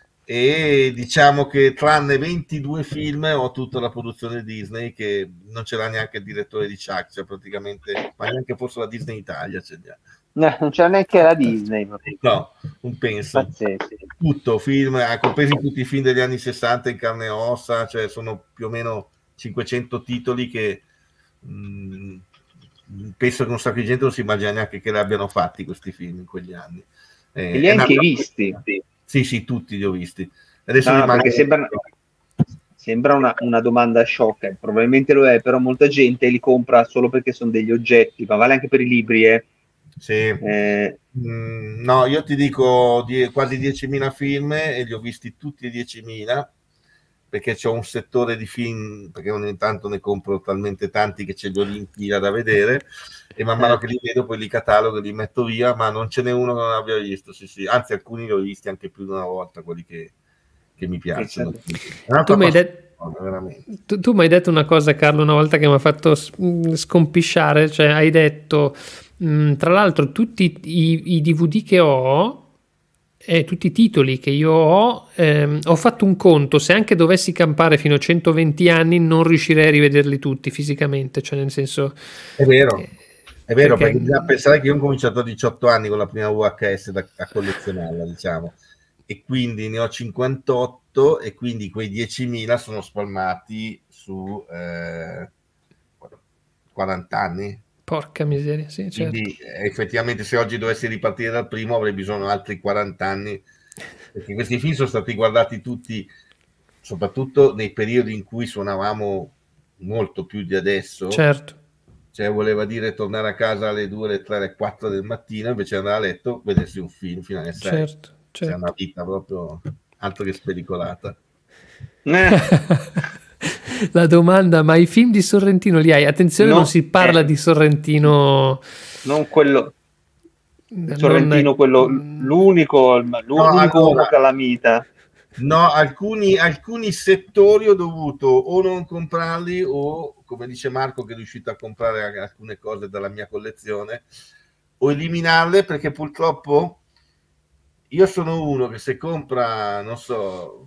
E diciamo che tranne ventidue film ho tutta la produzione Disney, che non ce l'ha neanche il direttore di Chuck, cioè praticamente, ma neanche forse la Disney Italia ce li ha. No, non c'è neanche la Disney. No, un penso. Pazzesco. Tutto, film, eh, compresi tutti i film degli anni sessanta in carne e ossa, cioè sono più o meno cinquecento titoli che mh, penso che un sacco di gente non si immagina neanche che li abbiano fatti questi film in quegli anni. Eh, E li hai anche una... visti? Sì, sì, tutti li ho visti. Adesso No, no, rimane... perché sembra, sembra una, una domanda sciocca, probabilmente lo è, però molta gente li compra solo perché sono degli oggetti, ma vale anche per i libri, eh? Sì. Eh... Mm, no, io ti dico die, quasi diecimila film e li ho visti tutti e diecimila, perché c'ho un settore di film, perché ogni tanto ne compro talmente tanti che ce li ho lì in fila da vedere, e man mano che li vedo poi li catalogo e li metto via, ma non ce n'è uno che non abbia visto, sì, sì. Anzi alcuni li ho visti anche più di una volta, quelli che, che mi piacciono. Tu mi hai detto, tu, tu mi hai detto una cosa, Carlo, una volta che mi ha fatto scompisciare, cioè hai detto mh, tra l'altro tutti i, i D V D che ho e tutti i titoli che io ho, ehm, ho fatto un conto, se anche dovessi campare fino a centoventi anni non riuscirei a rivederli tutti fisicamente, cioè nel senso... È vero, eh, è vero, perché, perché bisogna pensare che io ho cominciato a diciotto anni con la prima V H S da, a collezionarla, diciamo, e quindi ne ho cinquantotto e quindi quei diecimila sono spalmati su eh, quaranta anni. Porca miseria, sì, certo. Quindi eh, effettivamente se oggi dovessi ripartire dal primo avrei bisogno di altri quaranta anni, perché questi film sono stati guardati tutti, soprattutto nei periodi in cui suonavamo molto più di adesso. Certo. Cioè voleva dire tornare a casa alle due, alle tre, alle quattro del mattino, invece andare a letto, vedersi un film fino alle sei. Certo, certo. C'è una vita proprio altro che spericolata. La domanda, ma i film di Sorrentino li hai? Attenzione, no, non si parla eh, di Sorrentino, non quello Sorrentino, è... quello l'unico, l'unico no, allora, calamita. No, alcuni, alcuni settori ho dovuto o non comprarli o, come dice Marco che è riuscito a comprare alcune cose dalla mia collezione, o eliminarle, perché purtroppo io sono uno che se compra, non so,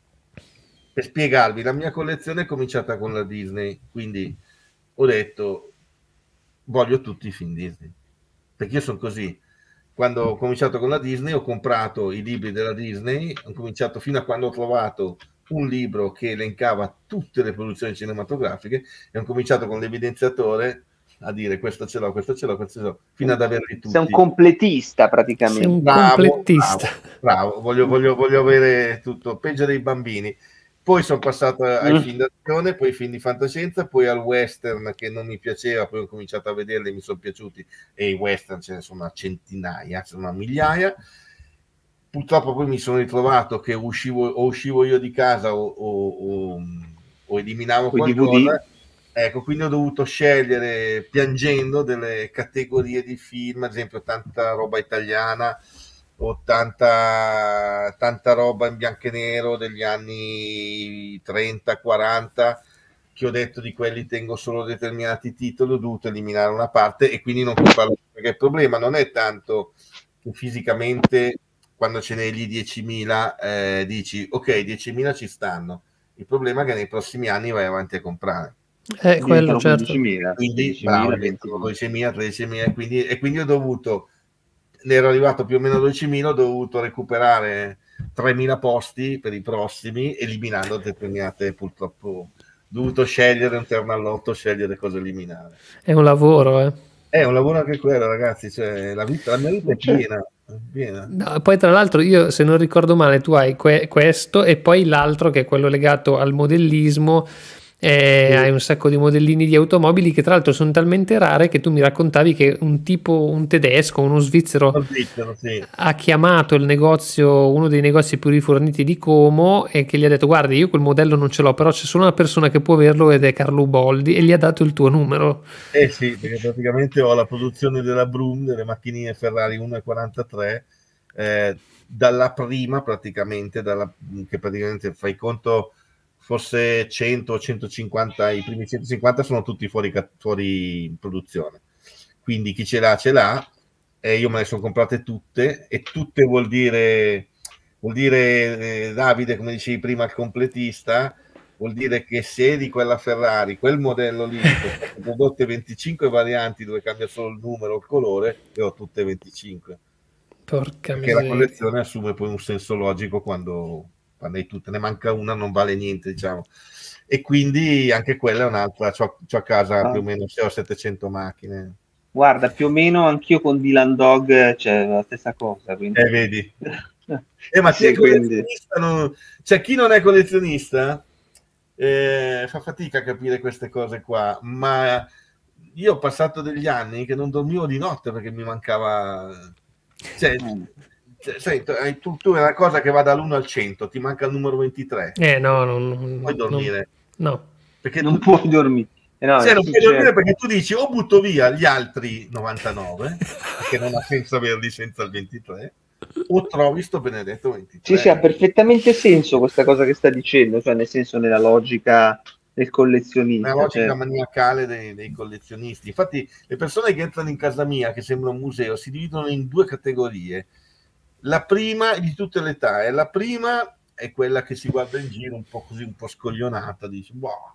per spiegarvi, la mia collezione è cominciata con la Disney, quindi ho detto voglio tutti i film Disney, perché io sono così. Quando ho cominciato con la Disney ho comprato i libri della Disney, ho cominciato fino a quando ho trovato un libro che elencava tutte le produzioni cinematografiche e ho cominciato con l'evidenziatore a dire questo ce l'ho, questo ce l'ho, questo ce l'ho, fino ad averli tutti. Sei un completista praticamente. Sei un bravo, completista. Bravo, bravo. Voglio, voglio, voglio avere tutto, peggio dei bambini. Poi sono passato ai mm. film d'azione, poi ai film di fantascienza, poi al western che non mi piaceva, poi ho cominciato a vederli e mi sono piaciuti, e i western ce ne sono a centinaia, sono a migliaia. Purtroppo poi mi sono ritrovato che uscivo, o uscivo io di casa o, o, o, o eliminavo quei qualcosa. D V D. Ecco, quindi ho dovuto scegliere piangendo delle categorie di film, ad esempio tanta roba italiana, o tanta, tanta roba in bianco e nero degli anni trenta quaranta, che ho detto di quelli tengo solo determinati titoli, ho dovuto eliminare una parte e quindi non comprarlo, perché il problema non è tanto che fisicamente quando ce n'è lì diecimila eh, dici ok, diecimila ci stanno, il problema è che nei prossimi anni vai avanti a comprare. Eh, quello, certo. quindicimila, quindi dodicimila, tredicimila, e quindi, e quindi ho dovuto, ne ero arrivato più o meno a dodicimila, ho dovuto recuperare tremila posti per i prossimi, eliminando determinate, purtroppo ho dovuto scegliere un terno all'otto, scegliere cosa eliminare. È un lavoro, eh. È un lavoro anche quello, ragazzi, cioè la vita, la mia vita è piena, è piena. No, poi tra l'altro io, se non ricordo male, tu hai que- questo e poi l'altro che è quello legato al modellismo, e Sì. hai un sacco di modellini di automobili che tra l'altro sono talmente rare che tu mi raccontavi che un tipo, un tedesco, uno svizzero, Lo svizzero, sì. ha chiamato il negozio, uno dei negozi più riforniti di Como, e che gli ha detto: guardi, io quel modello non ce l'ho, però c'è solo una persona che può averlo ed è Carlo Boldi, e gli ha dato il tuo numero. Eh sì, perché praticamente ho la produzione della Brum, delle macchinine Ferrari uno e quarantatré, eh, dalla prima praticamente, dalla, che praticamente fai conto forse cento o centocinquanta, i primi centocinquanta sono tutti fuori, ca- fuori produzione. Quindi chi ce l'ha ce l'ha, e io me le sono comprate tutte, e tutte vuol dire, vuol dire eh, Davide, come dicevi prima, il completista, vuol dire che se di quella Ferrari, quel modello lì, sono state prodotte venticinque varianti dove cambia solo il numero, il colore, e ho tutte venticinque. Porca Perché la miseria. collezione assume poi un senso logico quando, quando hai tutte, ne manca una, non vale niente, diciamo. E quindi anche quella è un'altra, c'ho, c'ho a casa Ah. più o meno sei o settecento macchine. Guarda, più o meno anch'io con Dylan Dog c'è la stessa cosa. Quindi... Eh, vedi? Eh, ma chi sì, è collezionista, quindi... non... cioè chi non è collezionista eh, fa fatica a capire queste cose qua, ma io ho passato degli anni che non dormivo di notte perché mi mancava, cioè, Mm. cioè, sai, tu, tu è una cosa che va dall'uno al cento, ti manca il numero ventitré, Eh no, non, non puoi dormire, non, no. perché non tu, puoi dormire. Eh no, cioè, non sì, puoi dormire certo. perché tu dici o butto via gli altri novantanove, perché non ha senso averli senza il ventitré, o trovi sto benedetto ventitré. Sì, sì, ha perfettamente senso questa cosa che sta dicendo, cioè nel senso nella logica del collezionista. Una logica Cioè... maniacale dei, dei collezionisti. Infatti le persone che entrano in casa mia, che sembra un museo, si dividono in due categorie. La prima di tutte le età, e la prima è quella che si guarda in giro un po' così, un po' scoglionata, dice boh,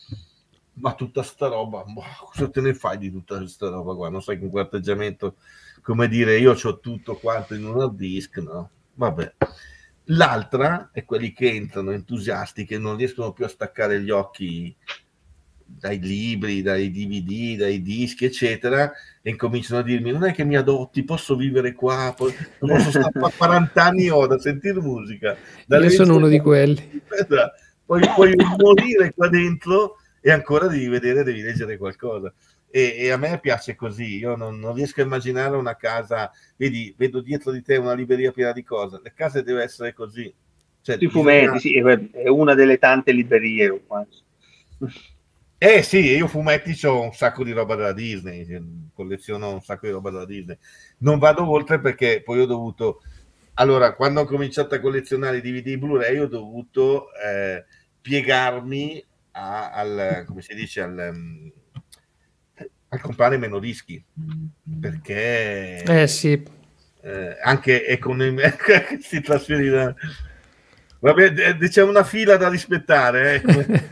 ma tutta sta roba, boh, cosa te ne fai di tutta questa roba qua? Non sai, con quel atteggiamento, come dire, io ho tutto quanto in un hard disk, no? Vabbè. L'altra è quelli che entrano entusiasti, che non riescono più a staccare gli occhi dai libri, dai D V D, dai dischi, eccetera, e incominciano a dirmi: non è che mi adotti, posso vivere qua, posso, posso stare qua quaranta anni o da sentire musica. Io sono uno di quelli. Poi puoi morire qua dentro e ancora devi vedere, devi leggere qualcosa. E, e a me piace così, io non, non riesco a immaginare una casa, vedi, vedo dietro di te una libreria piena di cose, le case deve essere così. Cioè, Sui bisogna... fumetti, sì, è una delle tante librerie. Eh sì, io fumetti c'ho un sacco di roba della Disney, colleziono un sacco di roba della Disney. Non vado oltre perché poi ho dovuto... Allora, quando ho cominciato a collezionare i D V D Blu-ray ho dovuto eh, piegarmi a, al, come si dice, al... Um, a comprare meno dischi, perché eh sì, eh, anche economicamente si trasferirà. Vabbè, c'è una fila da rispettare, eh.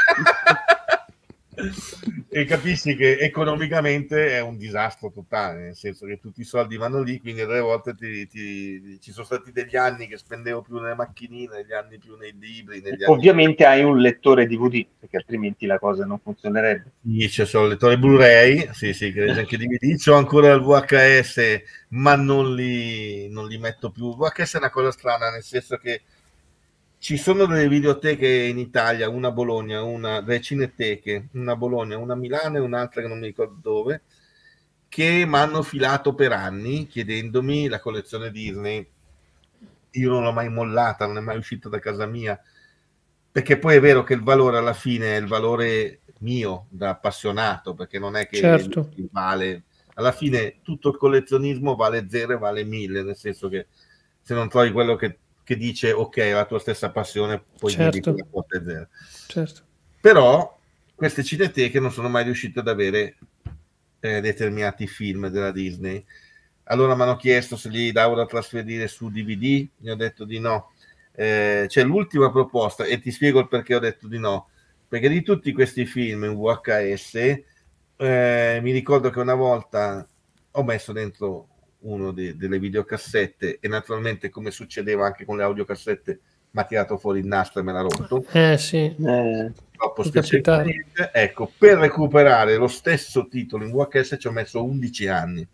E capisci che economicamente è un disastro totale, nel senso che tutti i soldi vanno lì, quindi delle volte ti, ti, ci sono stati degli anni che spendevo più nelle macchinine, degli anni più nei libri. Negli Ovviamente anni... hai un lettore D V D, perché altrimenti la cosa non funzionerebbe. Sì, c'è solo il lettore Blu-ray, sì, sì, che legge anche D V D, c'ho ancora il V H S, ma non li, non li metto più. Il V H S è una cosa strana, nel senso che ci sono delle videoteche in Italia, una a Bologna, una delle cineteche, una a Bologna, una a Milano e un'altra che non mi ricordo dove, che mi hanno filato per anni chiedendomi la collezione Disney. Io non l'ho mai mollata, non è mai uscita da casa mia, perché poi è vero che il valore alla fine è il valore mio da appassionato, perché non è che certo. vale, alla fine tutto il collezionismo vale zero e vale mille, nel senso che se non trovi quello che che dice ok, la tua stessa passione, poi certo. vedi che la quota è zero. Certo. Però queste cineteche non sono mai riuscite ad avere eh, determinati film della Disney. Allora mi hanno chiesto se li davo da trasferire su D V D, gli ho detto di no. Eh, c'è l'ultima proposta e ti spiego il perché ho detto di no, perché di tutti questi film in V H S eh, mi ricordo che una volta ho messo dentro uno de- delle videocassette e naturalmente, come succedeva anche con le audiocassette, mi ha tirato fuori il nastro e me l'ha rotto. Eh sì. Eh, Troppo specificamente. Ecco, per recuperare lo stesso titolo in V H S ci ho messo undici anni.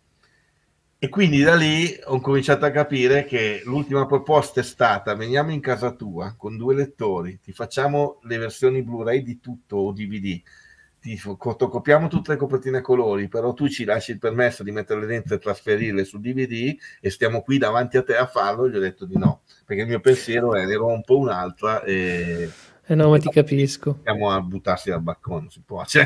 E quindi da lì ho cominciato a capire che l'ultima proposta è stata: veniamo in casa tua con due lettori, ti facciamo le versioni Blu-ray di tutto o D V D, ti fotocopiamo tutte le copertine a colori, però tu ci lasci il permesso di metterle dentro e trasferirle su D V D e stiamo qui davanti a te a farlo. E gli ho detto di no, perché il mio pensiero è ne rompo un'altra e... Eh no, ma ti capisco. Siamo a buttarsi dal balcone, si può. Cioè...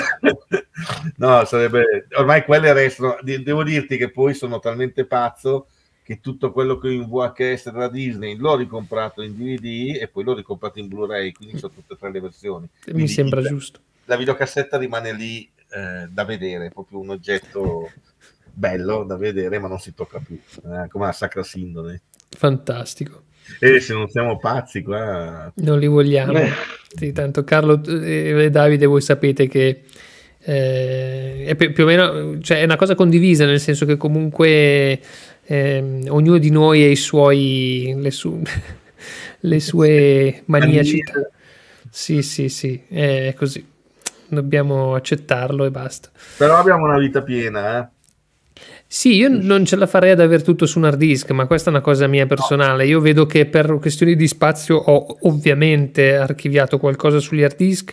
no, sarebbe... Ormai quelle restano... Devo dirti che poi sono talmente pazzo che tutto quello che ho in V H S da Disney l'ho ricomprato in D V D e poi l'ho ricomprato in Blu-ray, quindi sono tutte e tre le versioni. Quindi mi sembra il... giusto. La videocassetta rimane lì eh, da vedere, è proprio un oggetto bello da vedere, ma non si tocca più, eh, come la Sacra Sindone. Fantastico. E se non siamo pazzi qua... Non li vogliamo. Sì, tanto Carlo e Davide, voi sapete che eh, è più, più o meno, cioè è una cosa condivisa, nel senso che comunque eh, ognuno di noi ha i suoi, le, su, le sue maniacità. Sì, sì, sì, è così. Dobbiamo accettarlo e basta. Però abbiamo una vita piena, eh? Sì, io non ce la farei ad avere tutto su un hard disk, ma questa è una cosa mia personale. Io vedo che per questioni di spazio ho ovviamente archiviato qualcosa sugli hard disk,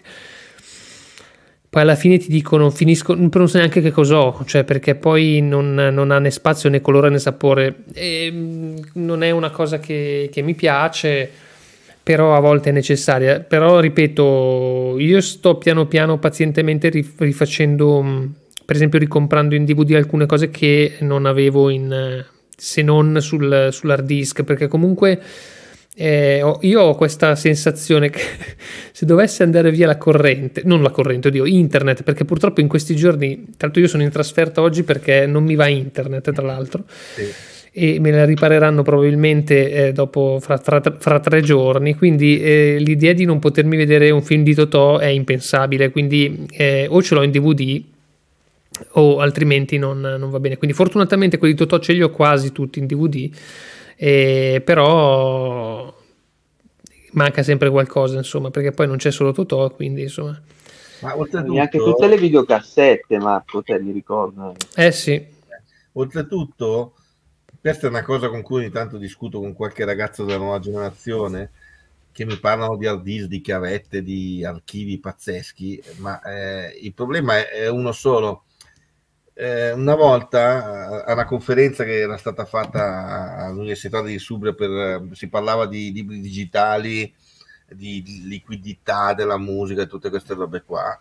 poi alla fine ti dicono finisco, non so neanche che cos'ho, cioè perché poi non, non ha né spazio né colore né sapore, e non è una cosa che, che mi piace, però a volte è necessaria. Però ripeto, io sto piano piano pazientemente rifacendo, per esempio ricomprando in D V D alcune cose che non avevo in, se non sul, sull'hard disk, perché comunque eh, ho, io ho questa sensazione che se dovesse andare via la corrente, non la corrente, oddio, internet, perché purtroppo in questi giorni, tra l'altro io sono in trasferta oggi perché non mi va internet, tra l'altro, sì. E me la ripareranno probabilmente eh, dopo fra, fra, fra tre giorni, quindi eh, l'idea di non potermi vedere un film di Totò è impensabile, quindi eh, o ce l'ho in D V D o altrimenti non, non va bene. Quindi fortunatamente quelli di Totò ce li ho quasi tutti in D V D, eh, però manca sempre qualcosa, insomma, perché poi non c'è solo Totò, quindi insomma. Ma oltretutto anche tutte le videocassette, Marco, te li ricordo? Eh sì. Oltretutto, questa è una cosa con cui ogni tanto discuto con qualche ragazzo della nuova generazione, che mi parlano di hard disk, di chiavette, di archivi pazzeschi, ma eh, il problema è, è uno solo. Eh, una volta a una conferenza che era stata fatta all'Università di Subria, per, si parlava di libri digitali, di, di liquidità della musica e tutte queste robe qua,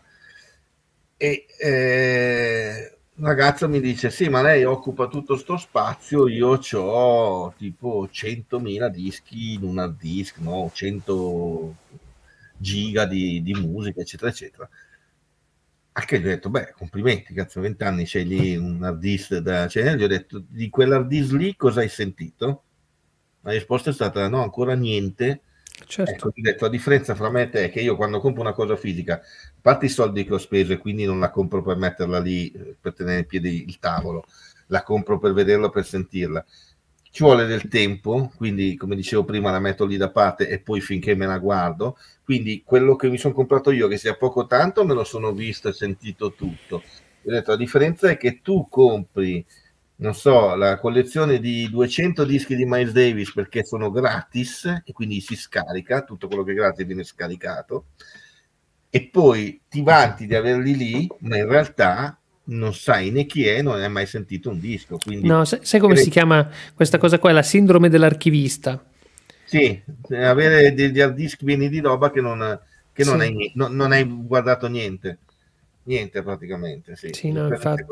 e eh, un ragazzo mi dice: sì, ma lei occupa tutto sto spazio, io ho tipo centomila dischi in un hard disk, no? cento giga di, di musica, eccetera eccetera. Anche gli ho detto: beh, complimenti, cazzo, vent'anni c'hai lì un hard disk da... Cioè, gli ho detto: di quell'hard disk lì cosa hai sentito? La risposta è stata: no, ancora niente. Certo. Ecco, gli ho detto: la differenza fra me e te è che io quando compro una cosa fisica, a parte i soldi che ho speso, e quindi non la compro per metterla lì, per tenere in piedi il tavolo, la compro per vederla, per sentirla. Ci vuole del tempo, quindi come dicevo prima la metto lì da parte e poi finché me la guardo. Quindi quello che mi sono comprato io, che sia poco tanto, me lo sono visto e sentito tutto. Ho detto: la differenza è che tu compri, non so, la collezione di duecento dischi di Miles Davis perché sono gratis e quindi si scarica, tutto quello che è gratis viene scaricato, e poi ti vanti di averli lì, ma in realtà non sai né chi è, non hai mai sentito un disco. Quindi no, sai, sai come si chiama questa cosa qua? È la sindrome dell'archivista. Sì, avere degli hard disk pieni di roba che non, che non, sì. hai, non, non hai guardato niente, niente praticamente. Sì, sì, no, infatti.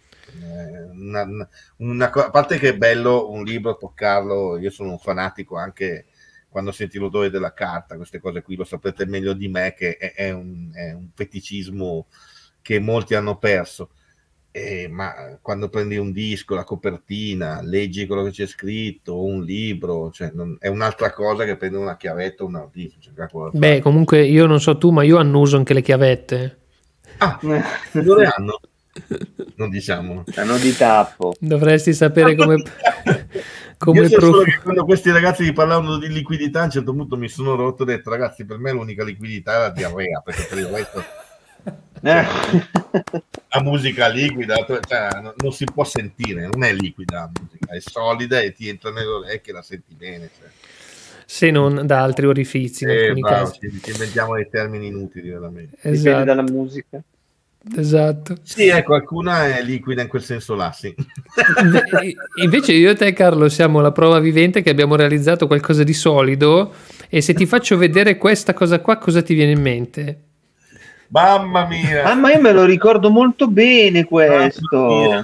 Una, una, una, a parte che è bello un libro, toccarlo, io sono un fanatico anche quando senti l'odore della carta, queste cose qui lo sapete meglio di me, che è, è, un, è un feticismo che molti hanno perso. Eh, ma quando prendi un disco, la copertina, leggi quello che c'è scritto, un libro, cioè non, è un'altra cosa che prendere una chiavetta o un hard disk. Beh, comunque io non so tu, ma io annuso anche le chiavette. Ah, dove hanno? Non diciamo. Hanno di tappo. Dovresti sapere come Come Io so prof... solo che quando questi ragazzi mi parlavano di liquidità, a un certo punto mi sono rotto e ho detto, ragazzi, per me l'unica liquidità è la diarrea, perché per il resto cioè, la musica liquida, cioè, non, non si può sentire, non è liquida la musica, è solida e ti entra nelle orecchie e la senti bene. Cioè. Se non da altri orifizi, in Eh, alcuni bravo, casi. ci, ci inventiamo dei termini inutili veramente. Dipende Esatto. dalla musica. Esatto. Sì, ecco, alcuna è liquida in quel senso là, sì. Invece io e te, Carlo, siamo la prova vivente che abbiamo realizzato qualcosa di solido, e se ti faccio vedere questa cosa qua, cosa ti viene in mente? Mamma mia! Ah, ma io me lo ricordo molto bene questo.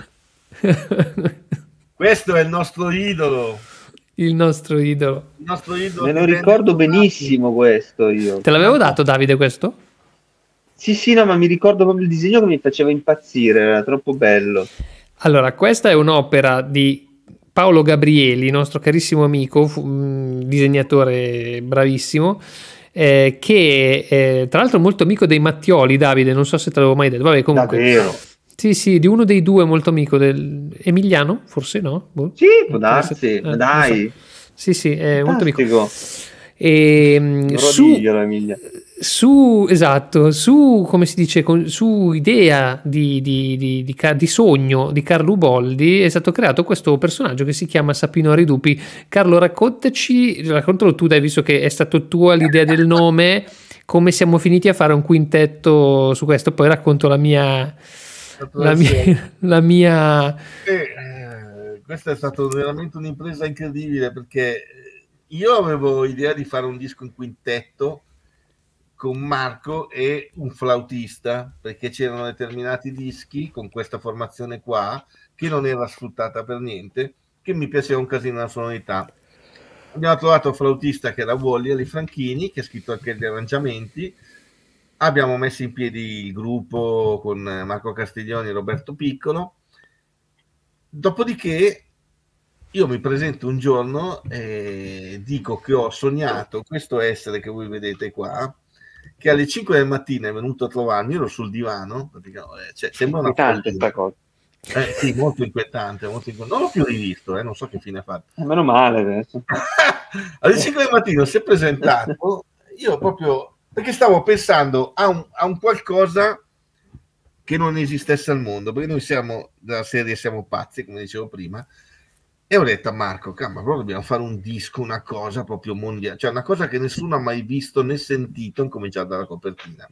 Questo è il nostro idolo. Il nostro idolo. Il nostro idolo Me lo ricordo benissimo questo io. Te l'avevo dato, Davide, questo? Sì, sì, no, ma mi ricordo proprio il disegno che mi faceva impazzire, era troppo bello. Allora, questa è un'opera di Paolo Gabrieli, nostro carissimo amico, fu, mh, disegnatore bravissimo, eh, che è tra l'altro molto amico dei Mattioli, Davide, non so se te l'avevo mai detto. Vabbè, comunque. Davvero? Sì, sì, di uno dei due molto amico del Emiliano, forse no? Boh. Sì, può darsi, Eh, ma dai. So. Sì, sì, è molto amico. Fantastico. E, su, Prodiglio, Emilia. su esatto, su come si dice, con, su idea di, di, di, di, di sogno di Carlo Uboldi è stato creato questo personaggio che si chiama Sapinori Dupi. Carlo, raccontaci, raccontalo tu, dai, visto che è stato tua l'idea del nome, come siamo finiti a fare un quintetto su questo, poi racconto la mia la mia, la mia... Eh, eh, questa è stata veramente un'impresa incredibile, perché io avevo idea di fare un disco in quintetto con Marco e un flautista, perché c'erano determinati dischi con questa formazione qua che non era sfruttata per niente, che mi piaceva un casino la sonorità. Abbiamo trovato un flautista che era Wally Ali Franchini, che ha scritto anche gli arrangiamenti. Abbiamo messo in piedi il gruppo con Marco Castiglioni e Roberto Piccolo. Dopodiché io mi presento un giorno e dico che ho sognato questo essere che voi vedete qua, che alle cinque del mattino è venuto a trovarmi, ero sul divano, cioè, sembra una inquietante sta cosa. Eh, sì, molto inquietante, molto inquietante. Non l'ho più rivisto, eh, non so che fine ha fatto. Eh, meno male adesso. Alle cinque del mattino si è presentato, io proprio, perché stavo pensando a un, a un qualcosa che non esistesse al mondo, perché noi siamo della serie Siamo pazzi, come dicevo prima, e ho detto a Marco, ma però dobbiamo fare un disco, una cosa proprio mondiale, cioè una cosa che nessuno ha mai visto né sentito, incominciato dalla copertina.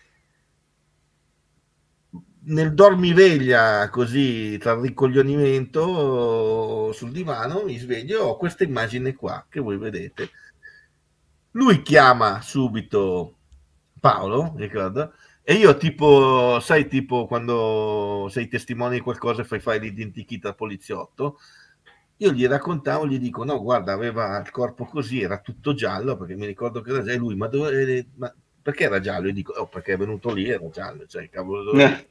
Nel dormiveglia, così tra il ricoglionimento sul divano, mi sveglio, ho questa immagine qua che voi vedete. Lui chiama subito Paolo, ricordo, e io tipo, sai, tipo quando sei testimone di qualcosa e fai fare l'identikit al poliziotto, io gli raccontavo, gli dico, no, guarda, aveva il corpo così, era tutto giallo, perché mi ricordo che era già lui, ma, dove, ma perché era giallo? Io dico, oh, perché è venuto lì, era giallo, cioè, cavolo, dove...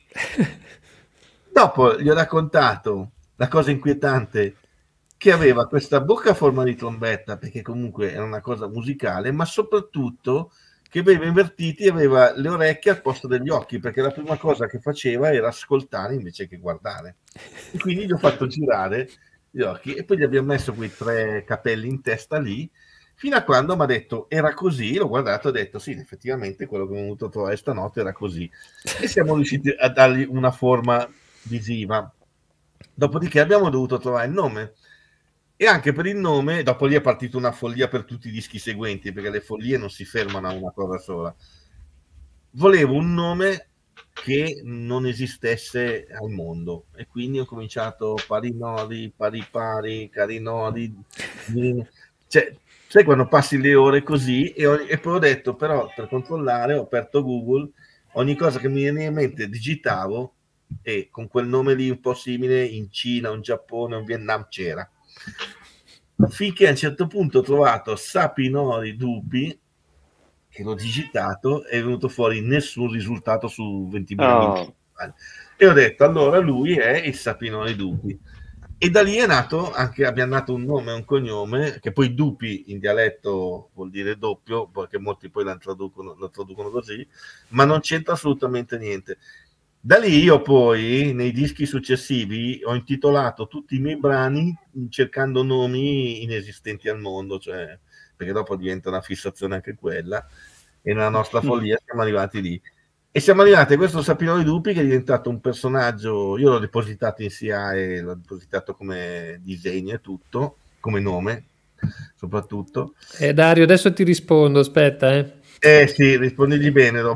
Dopo gli ho raccontato la cosa inquietante, che aveva questa bocca a forma di trombetta, perché comunque era una cosa musicale, ma soprattutto che aveva invertiti e aveva le orecchie al posto degli occhi, perché la prima cosa che faceva era ascoltare invece che guardare. E quindi gli ho fatto girare gli occhi e poi gli abbiamo messo quei tre capelli in testa lì, fino a quando mi ha detto era così, l'ho guardato e ho detto sì, effettivamente quello che ho venuto a trovare stanotte era così, e siamo riusciti a dargli una forma visiva. Dopodiché abbiamo dovuto trovare il nome, e anche per il nome dopo lì è partita una follia per tutti i dischi seguenti, perché le follie non si fermano a una cosa sola. Volevo un nome che non esistesse al mondo, e quindi ho cominciato Parinodi, Pari Pari, Carinodi, cioè, sai quando passi le ore così, e, ho, e poi ho detto, però per controllare ho aperto Google, ogni cosa che mi veniva in mente digitavo, e con quel nome lì un po' simile in Cina, in Giappone, in Vietnam c'era, finché a un certo punto ho trovato Sapinori Dupi, che l'ho digitato, è venuto fuori nessun risultato su ventimila Oh. E ho detto, allora lui è il Sapinori Dupi. E da lì è nato, anche abbiamo dato un nome e un cognome, che poi Dupi in dialetto vuol dire doppio, perché molti poi lo traducono, lo traducono così, ma non c'entra assolutamente niente. Da lì io poi, nei dischi successivi, ho intitolato tutti i miei brani cercando nomi inesistenti al mondo, cioè, perché dopo diventa una fissazione anche quella, e nella nostra follia siamo arrivati lì. E siamo arrivati a questo Sapinori Dupi che è diventato un personaggio, io l'ho depositato in C A e l'ho depositato come disegno e tutto, come nome, soprattutto. Eh, Dario, adesso ti rispondo, aspetta. Eh, eh sì, rispondigli bene dopo.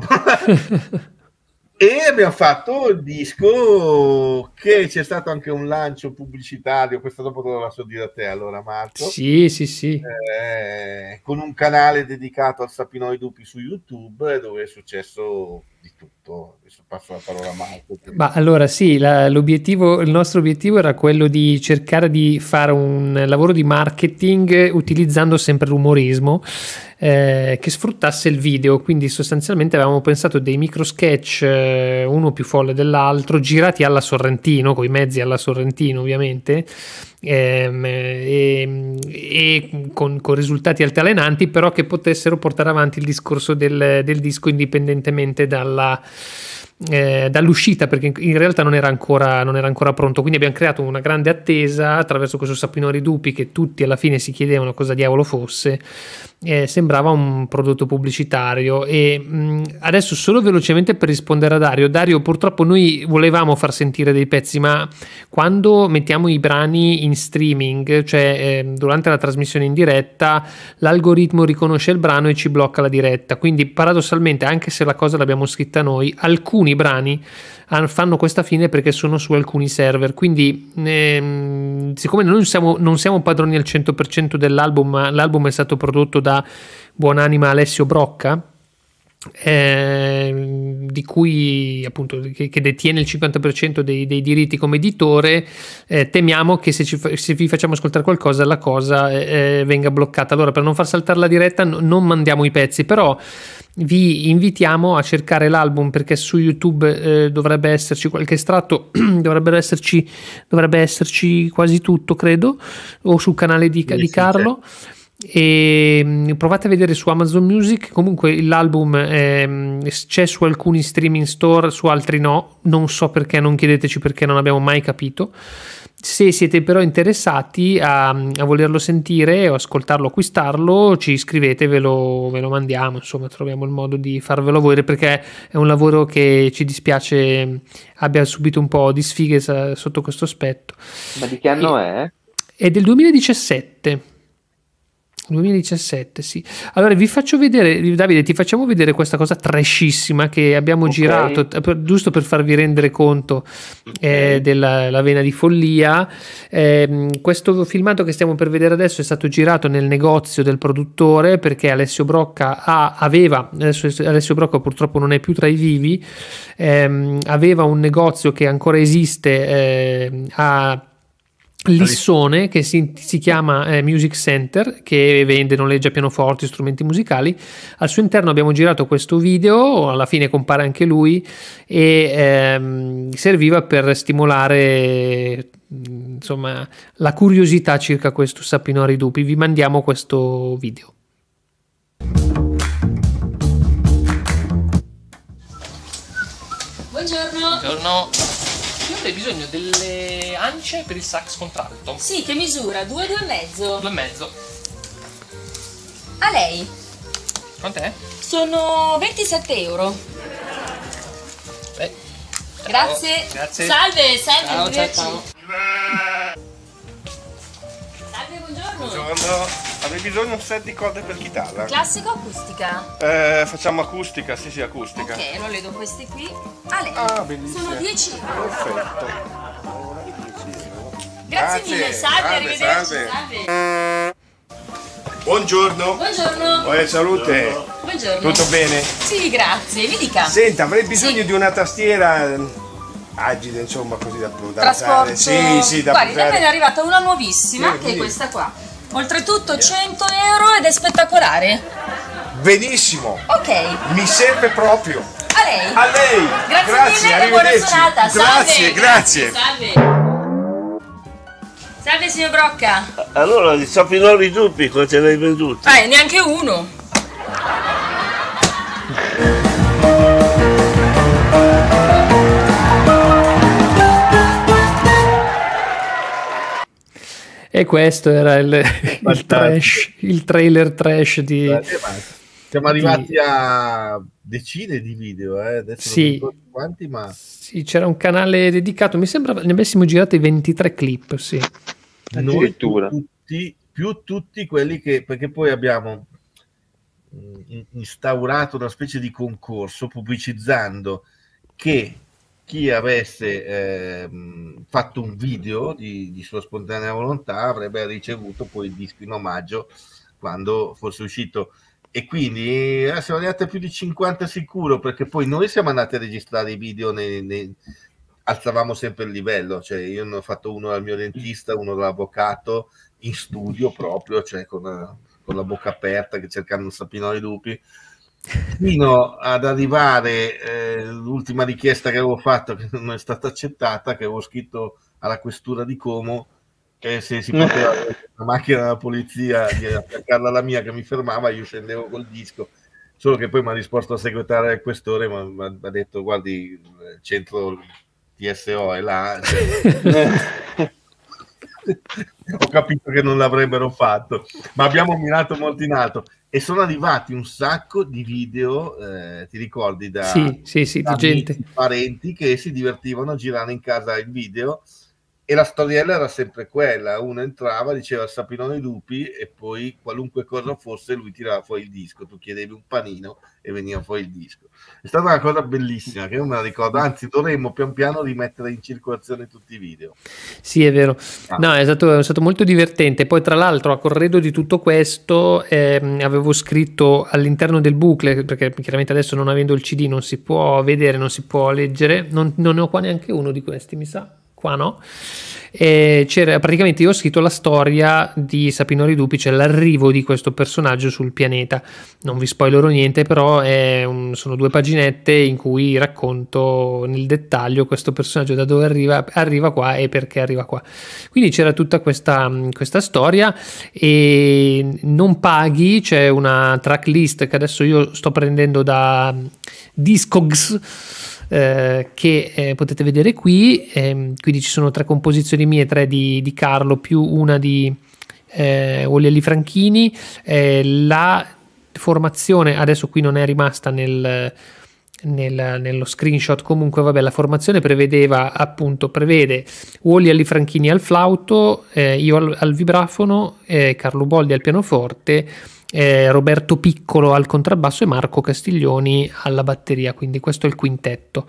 E abbiamo fatto il disco, che c'è stato anche un lancio pubblicitario, questo dopo te lo lascio dire a te allora, Marco. Sì, sì, sì. Eh, con un canale dedicato al Sapinori Dupi su YouTube, dove è successo di tutto. Adesso passo la parola a Marco. Ma allora sì, la, l'obiettivo, il nostro obiettivo era quello di cercare di fare un lavoro di marketing utilizzando sempre l'umorismo, eh, che sfruttasse il video. Quindi sostanzialmente avevamo pensato dei micro sketch, eh, uno più folle dell'altro, girati alla Sorrentino, con i mezzi alla Sorrentino ovviamente, ehm, e, e con, con risultati altalenanti, però che potessero portare avanti il discorso del, del disco indipendentemente dalla Eh, dall'uscita, perché in realtà non era ancora non era ancora pronto. Quindi abbiamo creato una grande attesa attraverso questo Sapinori Dupi, che tutti alla fine si chiedevano cosa diavolo fosse. Eh, sembrava un prodotto pubblicitario. E mh, adesso solo velocemente per rispondere a Dario Dario purtroppo noi volevamo far sentire dei pezzi, ma quando mettiamo i brani in streaming, cioè eh, durante la trasmissione in diretta, l'algoritmo riconosce il brano e ci blocca la diretta. Quindi paradossalmente, anche se la cosa l'abbiamo scritta noi, alcuni brani fanno questa fine perché sono su alcuni server. Quindi ehm, siccome noi non siamo, non siamo padroni al cento per cento dell'album, ma l'album è stato prodotto da buonanima Alessio Brocca, eh, di cui appunto che, che detiene il cinquanta per cento dei, dei diritti come editore, eh, temiamo che se, ci, se vi facciamo ascoltare qualcosa la cosa eh, venga bloccata. Allora, per non far saltare la diretta no, non mandiamo i pezzi, però vi invitiamo a cercare l'album, perché su YouTube eh, dovrebbe esserci qualche estratto, dovrebbe esserci dovrebbe esserci quasi tutto, credo, o sul canale di, di Carlo. E provate a vedere su Amazon Music. Comunque l'album eh, c'è su alcuni streaming store, su altri no, non so perché, non chiedeteci perché, non abbiamo mai capito. Se siete però interessati a, a volerlo sentire o ascoltarlo, acquistarlo, ci scrivete, ve lo, ve lo mandiamo, insomma troviamo il modo di farvelo avere, perché è un lavoro che ci dispiace abbia subito un po' di sfighe sotto questo aspetto. Ma di che anno e, è? È del duemiladiciassette. duemiladiciassette, sì. Allora vi faccio vedere, Davide, ti facciamo vedere questa cosa trashissima che abbiamo okay. girato, per, giusto per farvi rendere conto okay. eh, della la vena di follia. Eh, questo filmato che stiamo per vedere adesso è stato girato nel negozio del produttore, perché Alessio Brocca ha, aveva, adesso Alessio Brocca purtroppo non è più tra i vivi, ehm, aveva un negozio che ancora esiste eh, a Lissone, che si, si chiama eh, Music Center, che vende, noleggia pianoforti, strumenti musicali. Al suo interno abbiamo girato questo video, alla fine compare anche lui, e ehm, serviva per stimolare insomma la curiosità circa questo Sapinori Dupi. Vi mandiamo questo video. Buongiorno. Buongiorno. Io avrei bisogno delle ance per il sax contralto. Sì, che misura? Due, due e mezzo. Due e mezzo. A lei? Quant'è? Sono ventisette euro. Beh, grazie. Grazie. Salve, salve. Ciao, ciao, ciao. Salve, buongiorno. Buongiorno. Avrei bisogno di un set di corde per chitarra. Classica o acustica? Eh, facciamo acustica, sì sì, acustica. Ok, allora le do questi qui. A lei. Ah, bellissimo. Sono dieci euro. Perfetto. Grazie, Grazie. mille, salve, Salve, arrivederci, salve. salve. Buongiorno. Buongiorno. Buona salute. Buongiorno. Tutto bene? Sì, grazie, mi dica. Senta, avrei bisogno Sì. di una tastiera agile, insomma, così da, da Trasporto. usare. Sì, sì, da Guardi, da me usare. ne è arrivata una nuovissima, Sì, che è sì. questa qua. Oltretutto cento euro ed è spettacolare. Benissimo. Ok. Mi serve proprio. A lei. A lei. Grazie, Grazie, mille e buona arrivederci. serata. Grazie, Salve, grazie. Salve. Salve, signor Brocca. Allora, i Sapinori Dupi, cosa ce l'hai venduti? Eh, neanche uno. E questo era il, il trash, il trailer trash di... Eh, siamo arrivati di... a decine di video, eh? Adesso sì, non mi ricordo quanti, ma... Sì, c'era un canale dedicato, mi sembra ne avessimo girati ventitré clip, sì. Noi tutti, più tutti quelli che... Perché poi abbiamo instaurato una specie di concorso pubblicizzando che chi avesse eh, fatto un video di, di sua spontanea volontà avrebbe ricevuto poi il disco in omaggio quando fosse uscito, e quindi eh, siamo arrivati a più di cinquanta sicuro, perché poi noi siamo andati a registrare i video nei, nei... alzavamo sempre il livello, cioè io ne ho fatto uno dal mio dentista, uno dall'avvocato in studio proprio, cioè con, con la bocca aperta che cercando un sapino ai lupi, fino ad arrivare eh, l'ultima richiesta che avevo fatto, che non è stata accettata, che avevo scritto alla questura di Como che se si poteva la macchina della polizia di attaccarla alla mia che mi fermava, io scendevo col disco, solo che poi mi ha risposto il segretario del questore, ma mi ha detto guardi il centro T S O è là, cioè, ho capito che non l'avrebbero fatto, ma abbiamo mirato molto in alto e sono arrivati un sacco di video, eh, ti ricordi, da, sì, sì, sì, da di gente, parenti che si divertivano a girare in casa il video, e la storiella era sempre quella: uno entrava, diceva il sapino ai lupi e poi qualunque cosa fosse lui tirava fuori il disco, tu chiedevi un panino e veniva fuori il disco. È stata una cosa bellissima che non me la ricordo, anzi dovremmo pian piano rimettere in circolazione tutti i video. Sì, è vero, ah. no, è stato, è stato molto divertente. Poi tra l'altro a corredo di tutto questo ehm, avevo scritto all'interno del booklet, perché chiaramente adesso non avendo il C D non si può vedere, non si può leggere, non, non ne ho qua neanche uno di questi, mi sa. Qua no, e c'era praticamente, io ho scritto la storia di Sapinori Dupi, cioè l'arrivo di questo personaggio sul pianeta. Non vi spoilerò niente, però è un, sono due paginette in cui racconto nel dettaglio questo personaggio, da dove arriva, arriva qua e perché arriva qua. Quindi c'era tutta questa, questa storia, e non paghi, c'è una tracklist che adesso io sto prendendo da Discogs, Eh, che eh, potete vedere qui, eh, quindi ci sono tre composizioni mie, tre di, di Carlo più una di eh, Olielli Franchini. Eh, la formazione adesso qui non è rimasta nel, nel, nello screenshot, comunque vabbè, la formazione prevedeva appunto prevede Olielli Franchini al flauto, eh, io al, al vibrafono, eh, Carlo Boldi al pianoforte, Eh, Roberto Piccolo al contrabbasso e Marco Castiglioni alla batteria, quindi questo è il quintetto.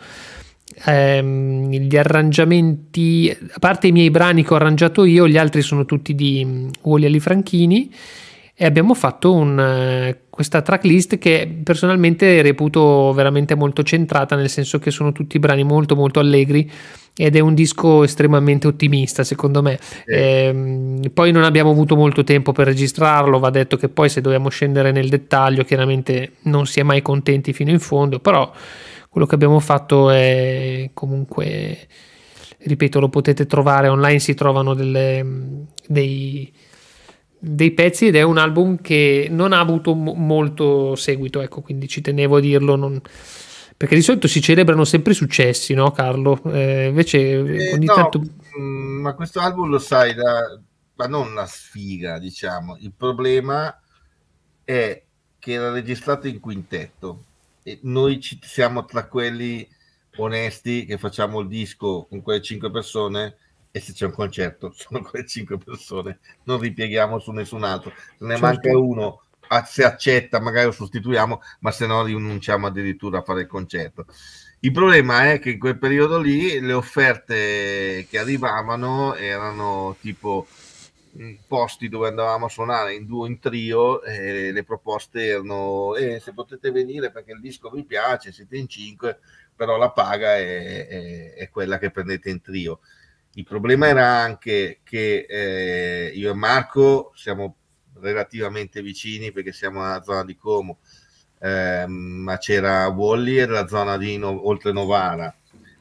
Ehm, gli arrangiamenti, a parte i miei brani che ho arrangiato io, gli altri sono tutti di Olielli Franchini, e abbiamo fatto un, questa tracklist che personalmente reputo veramente molto centrata, nel senso che sono tutti brani molto molto allegri ed è un disco estremamente ottimista secondo me. Eh. Ehm, poi non abbiamo avuto molto tempo per registrarlo, va detto che poi se dobbiamo scendere nel dettaglio chiaramente non si è mai contenti fino in fondo, però quello che abbiamo fatto è comunque, ripeto, lo potete trovare online, si trovano delle, dei dei pezzi, ed è un album che non ha avuto mo- molto seguito, ecco, quindi ci tenevo a dirlo, non... perché di solito si celebrano sempre i successi, no Carlo? Eh, invece eh, ogni no, tanto... mh, ma questo album lo sai, la, ma non la sfiga, diciamo, il problema è che era registrato in quintetto e noi ci siamo tra quelli onesti che facciamo il disco con quelle cinque persone, e se c'è un concerto sono quelle cinque persone, non ripieghiamo su nessun altro, se ne certo. manca uno, se accetta magari lo sostituiamo, ma se no rinunciamo addirittura a fare il concerto. Il problema è che in quel periodo lì le offerte che arrivavano erano tipo posti dove andavamo a suonare in duo, in trio, e le proposte erano eh, se potete venire perché il disco vi piace, siete in cinque, però la paga è, è, è quella che prendete in trio. Il problema era anche che eh, io e Marco siamo relativamente vicini perché siamo nella zona di Como, eh, ma c'era Wally nella zona di no, oltre Novara,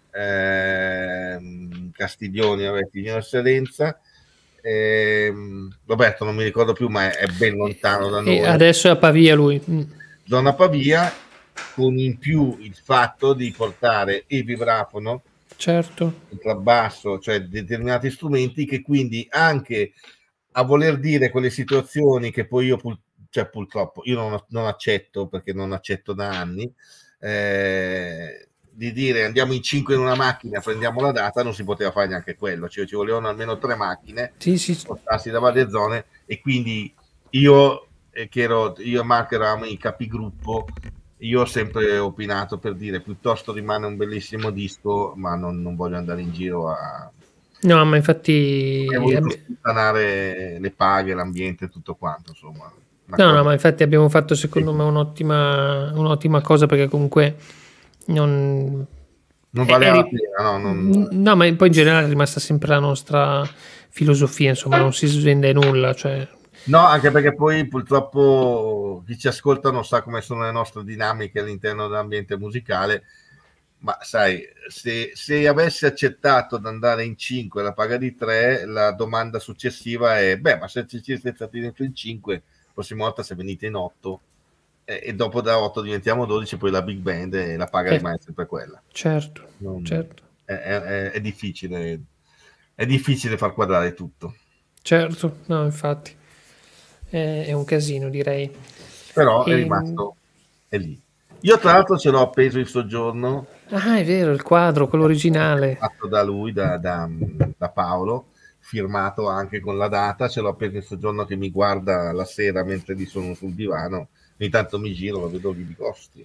eh, Castiglioni, vabbè, Signor Eccellenza, eh, Roberto non mi ricordo più, ma è, è ben lontano da noi. E adesso è a Pavia lui. Mm. Zona Pavia, con in più il fatto di portare il vibrafono, certo, il contrabbasso, cioè determinati strumenti che quindi anche a voler dire quelle situazioni che poi io pur, cioè, purtroppo io non, non accetto, perché non accetto da anni, eh, di dire andiamo in cinque in una macchina, prendiamo la data, non si poteva fare neanche quello, cioè ci volevano almeno tre macchine, sì, sì. spostarsi da varie zone, e quindi io, eh, che ero, io e Marco eravamo i capigruppo, io ho sempre opinato per dire piuttosto rimane un bellissimo disco, ma non, non voglio andare in giro a... No, ma infatti... Ho voluto sputtanare le paghe, l'ambiente e tutto quanto, insomma. No, cosa... no, ma infatti abbiamo fatto secondo sì. me un'ottima, un'ottima cosa, perché comunque non... Non valeva la pena, no? Non... No, ma poi in generale è rimasta sempre la nostra filosofia, insomma, non si svende nulla, cioè... No, anche perché poi purtroppo chi ci ascolta non sa come sono le nostre dinamiche all'interno dell'ambiente musicale, ma sai, se, se avessi accettato di andare in cinque la paga di tre, la domanda successiva è, beh, ma se ci siete stati dentro in cinque, la prossima volta se venite in otto, e, e dopo da otto diventiamo dodici, poi la big band e la paga eh, rimane sempre quella. Certo, non, certo. È, è, è difficile, è difficile far quadrare tutto. Certo, no, infatti. È un casino, direi. Però e... è rimasto, è lì. Io tra l'altro ce l'ho appeso in soggiorno. Ah, è vero, il quadro, quello originale. Fatto da lui, da, da, da Paolo, firmato anche con la data, ce l'ho appeso in soggiorno, che mi guarda la sera mentre lì sono sul divano. Ogni tanto mi giro, lo vedo lì di costi.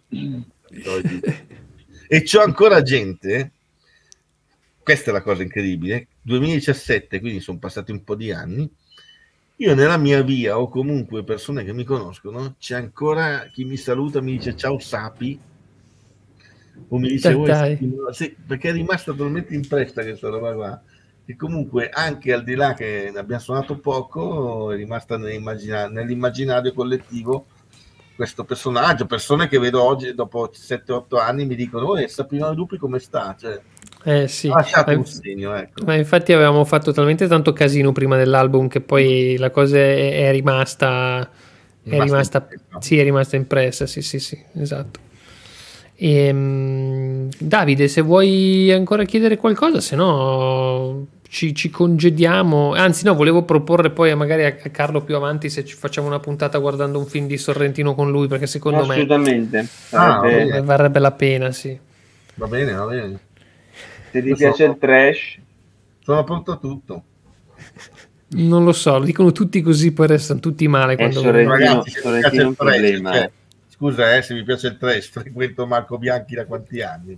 E c'ho ancora gente, questa è la cosa incredibile, duemiladiciassette, quindi sono passati un po' di anni, io nella mia via, o comunque persone che mi conoscono, c'è ancora chi mi saluta, mi dice ciao Sapi, o mi dice oh, sì, perché è rimasta talmente impressa questa roba qua, che comunque anche al di là che ne abbiamo suonato poco, è rimasta nell'immaginario, nell'immaginario collettivo questo personaggio. Persone che vedo oggi dopo sette otto anni mi dicono oh, Sapinone Dupri come sta? Cioè, Eh sì, ha lasciato ma, un segno, ecco. Ma infatti avevamo fatto talmente tanto casino prima dell'album che poi la cosa è, è rimasta, è rimasta, rimasta impressa. Sì, è rimasta impressa, sì, sì, sì, esatto. E, um, Davide, se vuoi ancora chiedere qualcosa, se no ci, ci congediamo. Anzi, no, volevo proporre poi magari a Carlo più avanti se ci facciamo una puntata guardando un film di Sorrentino con lui, perché secondo assolutamente. me assolutamente ah, varrebbe la pena, sì. Va bene, va bene. Se ti piace il trash, sono pronto a tutto. Non lo so, lo dicono tutti così, poi restano tutti male. Quando Sorrentino, ragazzi, se Sorrentino mi piace un problema. Trash, cioè, scusa, eh, se mi piace il trash, frequento Marco Bianchi da quanti anni?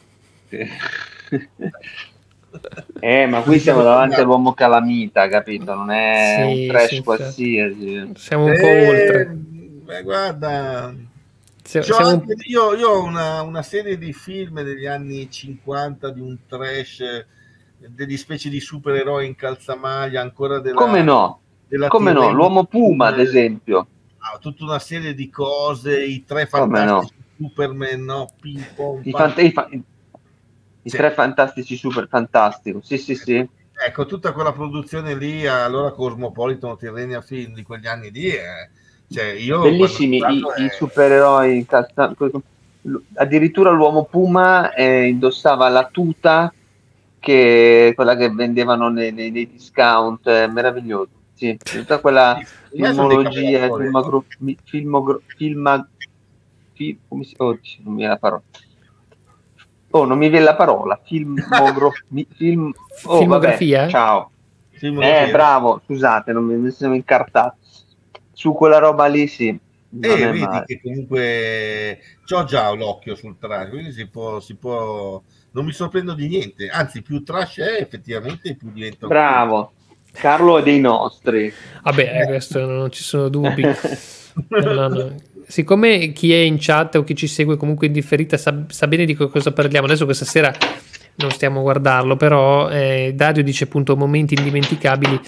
Eh, ma qui siamo davanti all'uomo calamita, capito? Non è sì, un trash sì, qualsiasi. Siamo un eh, po' oltre. Beh, guarda, siamo anche, io, io ho una, una serie di film degli anni cinquanta di un trash, degli specie di supereroi in calzamaglia, ancora della... Come no? Della Come no? L'uomo Puma, ad esempio. Ah, tutta una serie di cose, i tre fantastici no? Superman, no? Ping pong, I, fant- i, fa- i sì. tre fantastici super fantastico, sì sì sì. Ecco, tutta quella produzione lì, allora Cosmopolitan, Tirrenia Film di quegli anni lì, eh, cioè io bellissimi i, è... i supereroi, addirittura l'uomo Puma eh, indossava la tuta, che quella che vendevano nei, nei, nei discount, eh, meraviglioso. Sì, tutta quella sì, filmologia, filmagro, filmogro, filma, film, come si, oh, non mi viene la parola. Oh, non mi viene la parola. Filmogro, film, oh, filmografia? Vabbè, ciao. Filmografia. Eh, bravo, scusate, non mi, mi sono incartato. Su quella roba lì, sì. E eh, vedi male. Che comunque c'ho già l'occhio sul trash, quindi si può, si può. Non mi sorprendo di niente. Anzi, più trash è effettivamente, più divento. Bravo. Carlo è dei nostri. Vabbè, questo non ci sono dubbi. No, no, no. Siccome chi è in chat o chi ci segue comunque in differita sa, sa bene di cosa parliamo, adesso questa sera non stiamo a guardarlo, però eh, Dario dice appunto momenti indimenticabili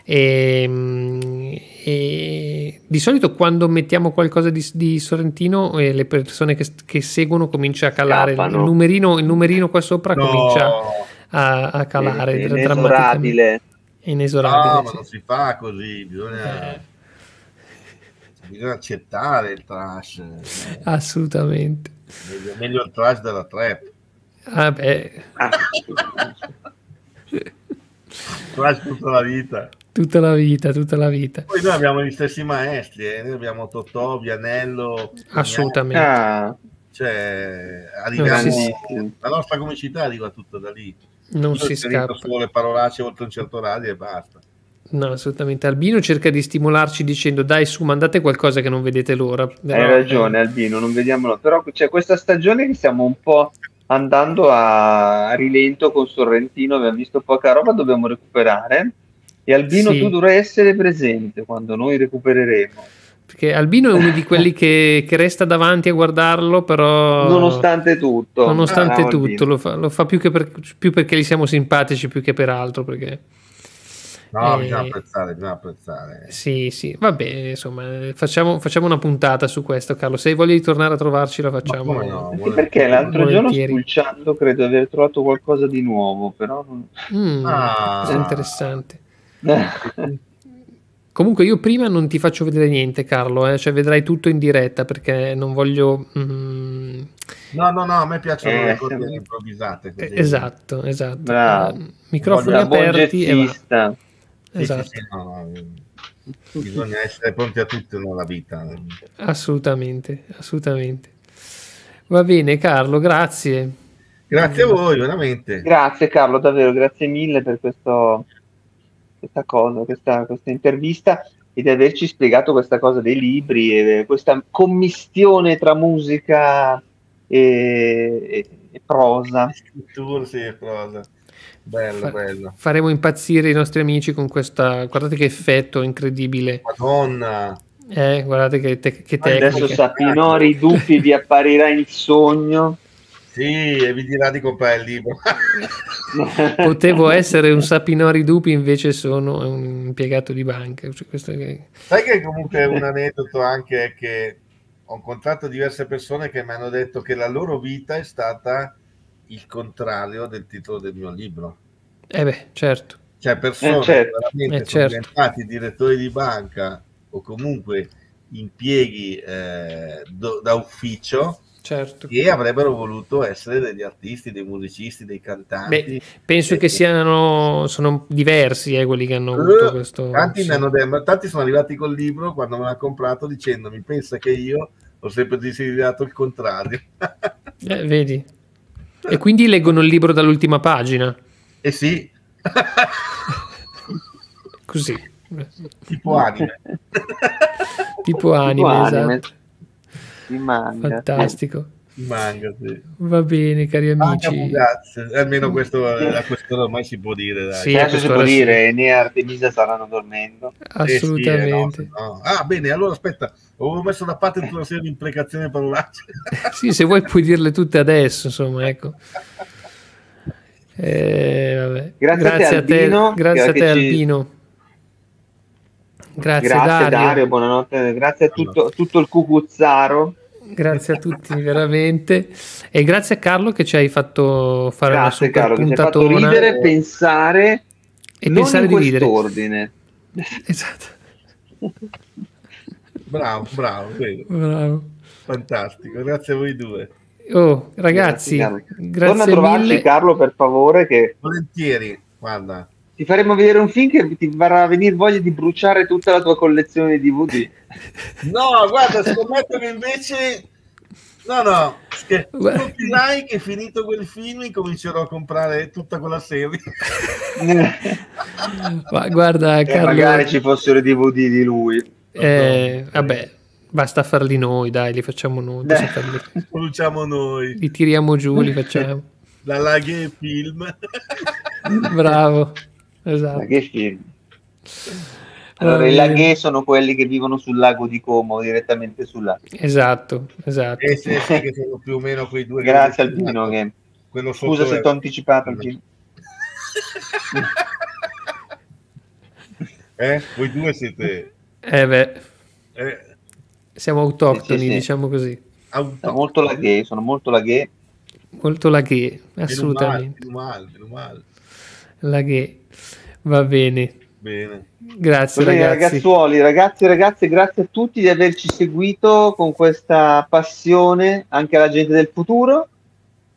e, e di solito quando mettiamo qualcosa di, di Sorrentino eh, le persone che, che seguono comincia a calare il, il numerino, il numerino qua sopra no. comincia a, a calare, è inesorabile. È inesorabile. No, sì. ma non si fa così, bisogna, eh. bisogna accettare il trash. Eh. Assolutamente. Meglio, meglio il trash della trap. Ah, beh. quasi tutta la vita. Tutta la vita, tutta la vita. Poi noi abbiamo gli stessi maestri, eh? Noi abbiamo Totò, Vianello, Assolutamente. Ah, cioè Non arriviamo, si- la nostra comicità arriva tutta da lì. Non Io si ho inserito scappa. solo le parolacce oltre un certo radio e basta. No, assolutamente. Albino cerca di stimolarci dicendo dai su, mandate qualcosa che non vedete l'ora. hai Però, ragione eh, Albino, non vediamolo. Però c'è questa stagione che stiamo un po' andando a rilento con Sorrentino, abbiamo visto poca roba, dobbiamo recuperare. E Albino, Sì. tu dovrai essere presente quando noi recupereremo. perché Albino è uno di quelli che, che resta davanti a guardarlo, però Nonostante tutto. nonostante Bravo, tutto Albino. lo fa, lo fa più, che per- più perché gli siamo simpatici più che per altro, perché No, Eh, bisogna apprezzare, bisogna apprezzare. sì, sì, vabbè, insomma, eh, facciamo, facciamo una puntata su questo, Carlo. Se hai voglia di tornare a trovarci, la facciamo. come no? Anche perché l'altro giorno Volentieri. spulciando credo di aver trovato qualcosa di nuovo, però non- Mm, Ah. questo è interessante. Comunque io prima non ti faccio vedere niente, Carlo, eh, cioè vedrai tutto in diretta perché non voglio... mm, No, no, no, a me piacciono Eh, le cose siamo- improvvisate. Così. esatto, esatto. Bravo. Eh, microfoni Da buon aperti e va. jazzista. Sì, Esatto, sì, sì, no, no, bisogna essere pronti a tutto nella vita. assolutamente, assolutamente. Va bene, Carlo, grazie. Grazie a voi, veramente. Grazie Carlo, davvero, grazie mille per questo, questa cosa, questa, questa intervista e di averci spiegato questa cosa dei libri e questa commistione tra musica e, e- e prosa. Scrittura, sì, cosa. Bello, Fa- bello. Faremo impazzire i nostri amici con questa... Guardate che effetto incredibile. Madonna. Eh, guardate che, te- che Adesso tecnica. Sapinori Duppi vi apparirà in sogno. Sì, e vi dirà di comprare il libro. Potevo essere un Sapinori Dupi, invece sono un impiegato di banca. Cioè, questo che- Sai che comunque un aneddoto anche è che ho incontrato diverse persone che mi hanno detto che la loro vita è stata il contrario del titolo del mio libro. Eh beh, certo. Cioè persone Eh, certo. che veramente Eh, sono certo. diventati direttori di banca o comunque impieghi eh, do- da ufficio Certo. che avrebbero voluto essere degli artisti, dei musicisti, dei cantanti. Beh, penso che siano sono diversi eh, quelli che hanno Eh, avuto questo. tanti, sì. mi hanno detto- tanti sono arrivati col libro quando me l'ha comprato dicendomi pensa che io ho sempre desiderato il contrario. Eh, vedi? E quindi leggono il libro dall'ultima pagina. E sì, Così. tipo anime. Tipo anime, anime. esatto. Mi manca. Fantastico. Manga, sì. Va bene, cari Manga amici. Fugazze. Almeno questo a quest'ora ormai si può dire, dai. Sì, Adesso a si può quest'ora sì. dire, né Artemisia staranno dormendo. Eh sì, Assolutamente. eh, no, no. Ah, bene, allora aspetta, avevo messo da parte tutta una serie di imprecazioni e parolacce. Sì, se vuoi puoi dirle tutte adesso, insomma, ecco. Eh, vabbè. Grazie a te, a te, Albino, grazie a che te, ci- Albino. Grazie, Grazie Dario. Dario, buonanotte, grazie a tutto, tutto il cucuzzaro. Grazie a tutti veramente e grazie a Carlo che ci hai fatto fare Grazie una super Carlo, che ci hai fatto puntatona ridere, pensare e non pensare in di ridere. quest'ordine. Esatto. Bravo, bravo, vero. Bravo. Fantastico, grazie a voi due. Oh, ragazzi, Carlo. grazie Torna a trovarci mille. Carlo per favore, che Volentieri, guarda. ti faremo vedere un film che ti farà venire voglia di bruciare tutta la tua collezione di D V D. No, guarda, scommetto che invece... No, no, che Guarda. capirai che finito quel film incomincerò a comprare tutta quella serie. Ma guarda, E Carlo, magari ci fossero i D V D di lui. eh, vabbè, basta farli noi, dai, li facciamo noi. Beh. basta farli- Produciamo noi. Li tiriamo giù, li facciamo. La Laghe Film. Bravo, Ma esatto. che film? Allora, Va i bene. laghe sono quelli che vivono sul lago di Como, direttamente sulla. Esatto, esatto. Eh sì, sì, che sono più o meno quei due. Grazie che- Albino, che... Quello sotto scusa se è- ti ho anticipato. Albino. Eh? Voi due siete... Eh beh, Eh, siamo autoctoni, Sì, sì, sì. diciamo così. auto- Sono molto laghe, sono molto laghe. Molto laghe, meno assolutamente. Male, meno male, meno male. Laghe. Va bene. Bene. Grazie Va bene, ragazzi. ragazzuoli, ragazzi e ragazze, grazie a tutti di averci seguito con questa passione, anche alla gente del futuro.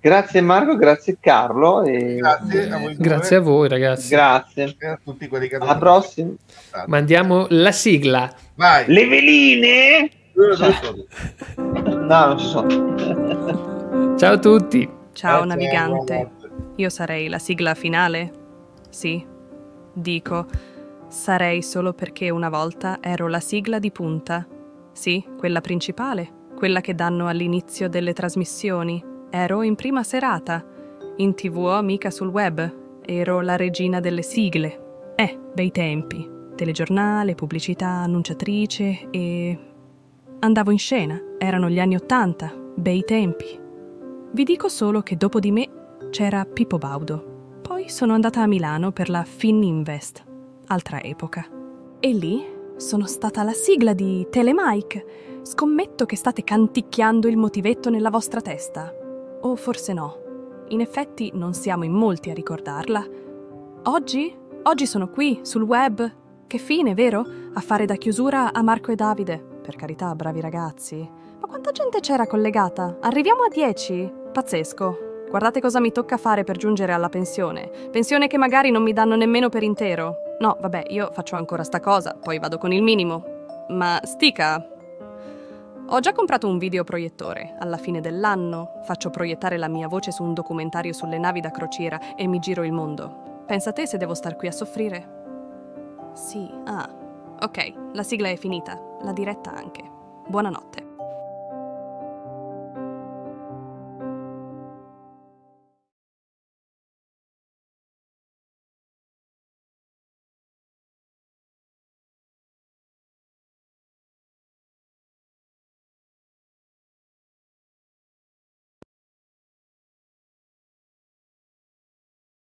Grazie Marco, grazie Carlo. E... Grazie a voi. Grazie a voi ragazzi. Grazie. E a tutti quelli che Alla prossima. Mandiamo la sigla. Vai. Le veline? No, No, non ci sono. Ciao a tutti. Ciao Grazie, navigante, buonanotte. io sarei la sigla finale? Sì, dico, sarei solo perché una volta ero la sigla di punta. Sì, quella principale, quella che danno all'inizio delle trasmissioni. Ero in prima serata, in tv, mica sul web. Ero la regina delle sigle. Eh, bei tempi. Telegiornale, pubblicità, annunciatrice e... andavo in scena. Erano gli anni Ottanta, bei tempi. Vi dico solo che dopo di me c'era Pippo Baudo. Poi sono andata a Milano per la Fininvest, altra epoca. E lì sono stata la sigla di Telemike. Scommetto che state canticchiando il motivetto nella vostra testa. O forse no. In effetti non siamo in molti a ricordarla. Oggi? Oggi sono qui, sul web. Che fine, vero? A fare da chiusura a Marco e Davide. Per carità, bravi ragazzi. Ma quanta gente c'era collegata? Arriviamo a dieci? Pazzesco. Guardate cosa mi tocca fare per giungere alla pensione. Pensione che magari non mi danno nemmeno per intero. No, vabbè, io faccio ancora sta cosa, poi vado con il minimo. Ma stica... Ho già comprato un videoproiettore. Alla fine dell'anno faccio proiettare la mia voce su un documentario sulle navi da crociera e mi giro il mondo. Pensa te se devo star qui a soffrire? Sì, ah, ok, la sigla è finita, la diretta anche. Buonanotte.